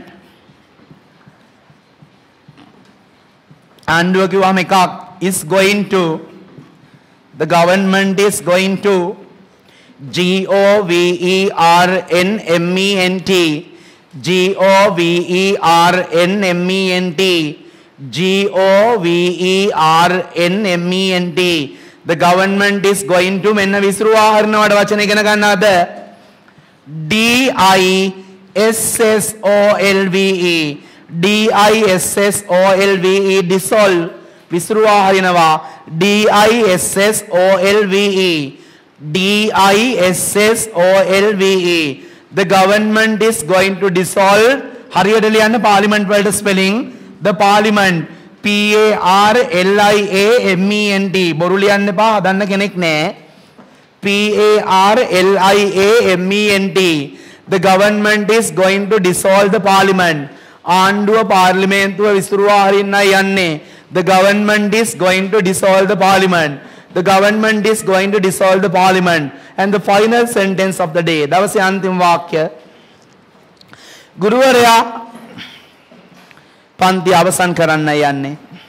ආණ්ඩුව කිව්වම එකක් is going to. the government is going to. G O V E R N M E N T. G O V E R N M E N T. G O V E R N M E N T. the government is going to මෙන්න විසිරුවා හරිනවට වචන ඉගෙන ගන්නවද? D I S S O L V E. D I S S O L V E dissolve විසිරුවා හරිනවා. D I S S O L V E. D I S S O L V E. the government is going to dissolve හරියට ලියන්න පාර්ලිමේන්තු වලට spelling the parliament P A R L I A M E N T බොරු ලියන්න එපා හදන්න කෙනෙක් නැහැ. P A R L I A M E N T. the government is going to dissolve the parliament. ආණ්ඩුව පාර්ලිමේන්තුව විසිරුවා හරින්නයි යන්නේ. the government is going to dissolve the parliament. the government is going to dissolve the parliament. and the final sentence of the day. දවසේ අන්තිම වාක්‍ය. ගුරුවරයා පන්ති අවසන් කරන්න යන්නේ.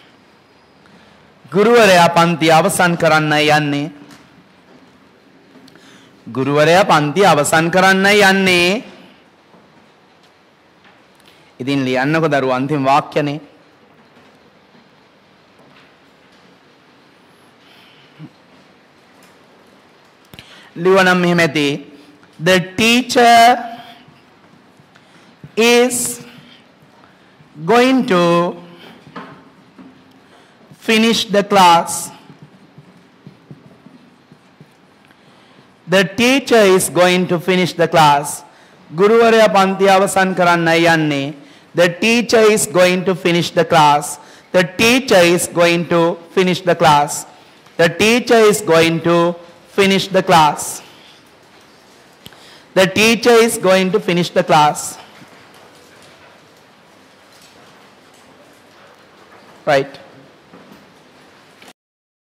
ගුරුවරයා පන්ති අවසන් කරන්න යන්නේ. ගුරුවරයා පන්ති අවසන් කරන්න යන්නේ. ඉතින් ලියන්නකො දරුවෝ අන්තිම වාක්‍යනේ. ලියවනම් මෙහෙම ඇති. The teacher is going to finish the class. The teacher is going to finish the class. ගුරුවරයා පන්ති අවසන් කරන්න යන්නේ. The teacher is going to finish the class. The teacher is going to finish the class. The teacher is going to finish the class. The teacher is going to finish the class. Right.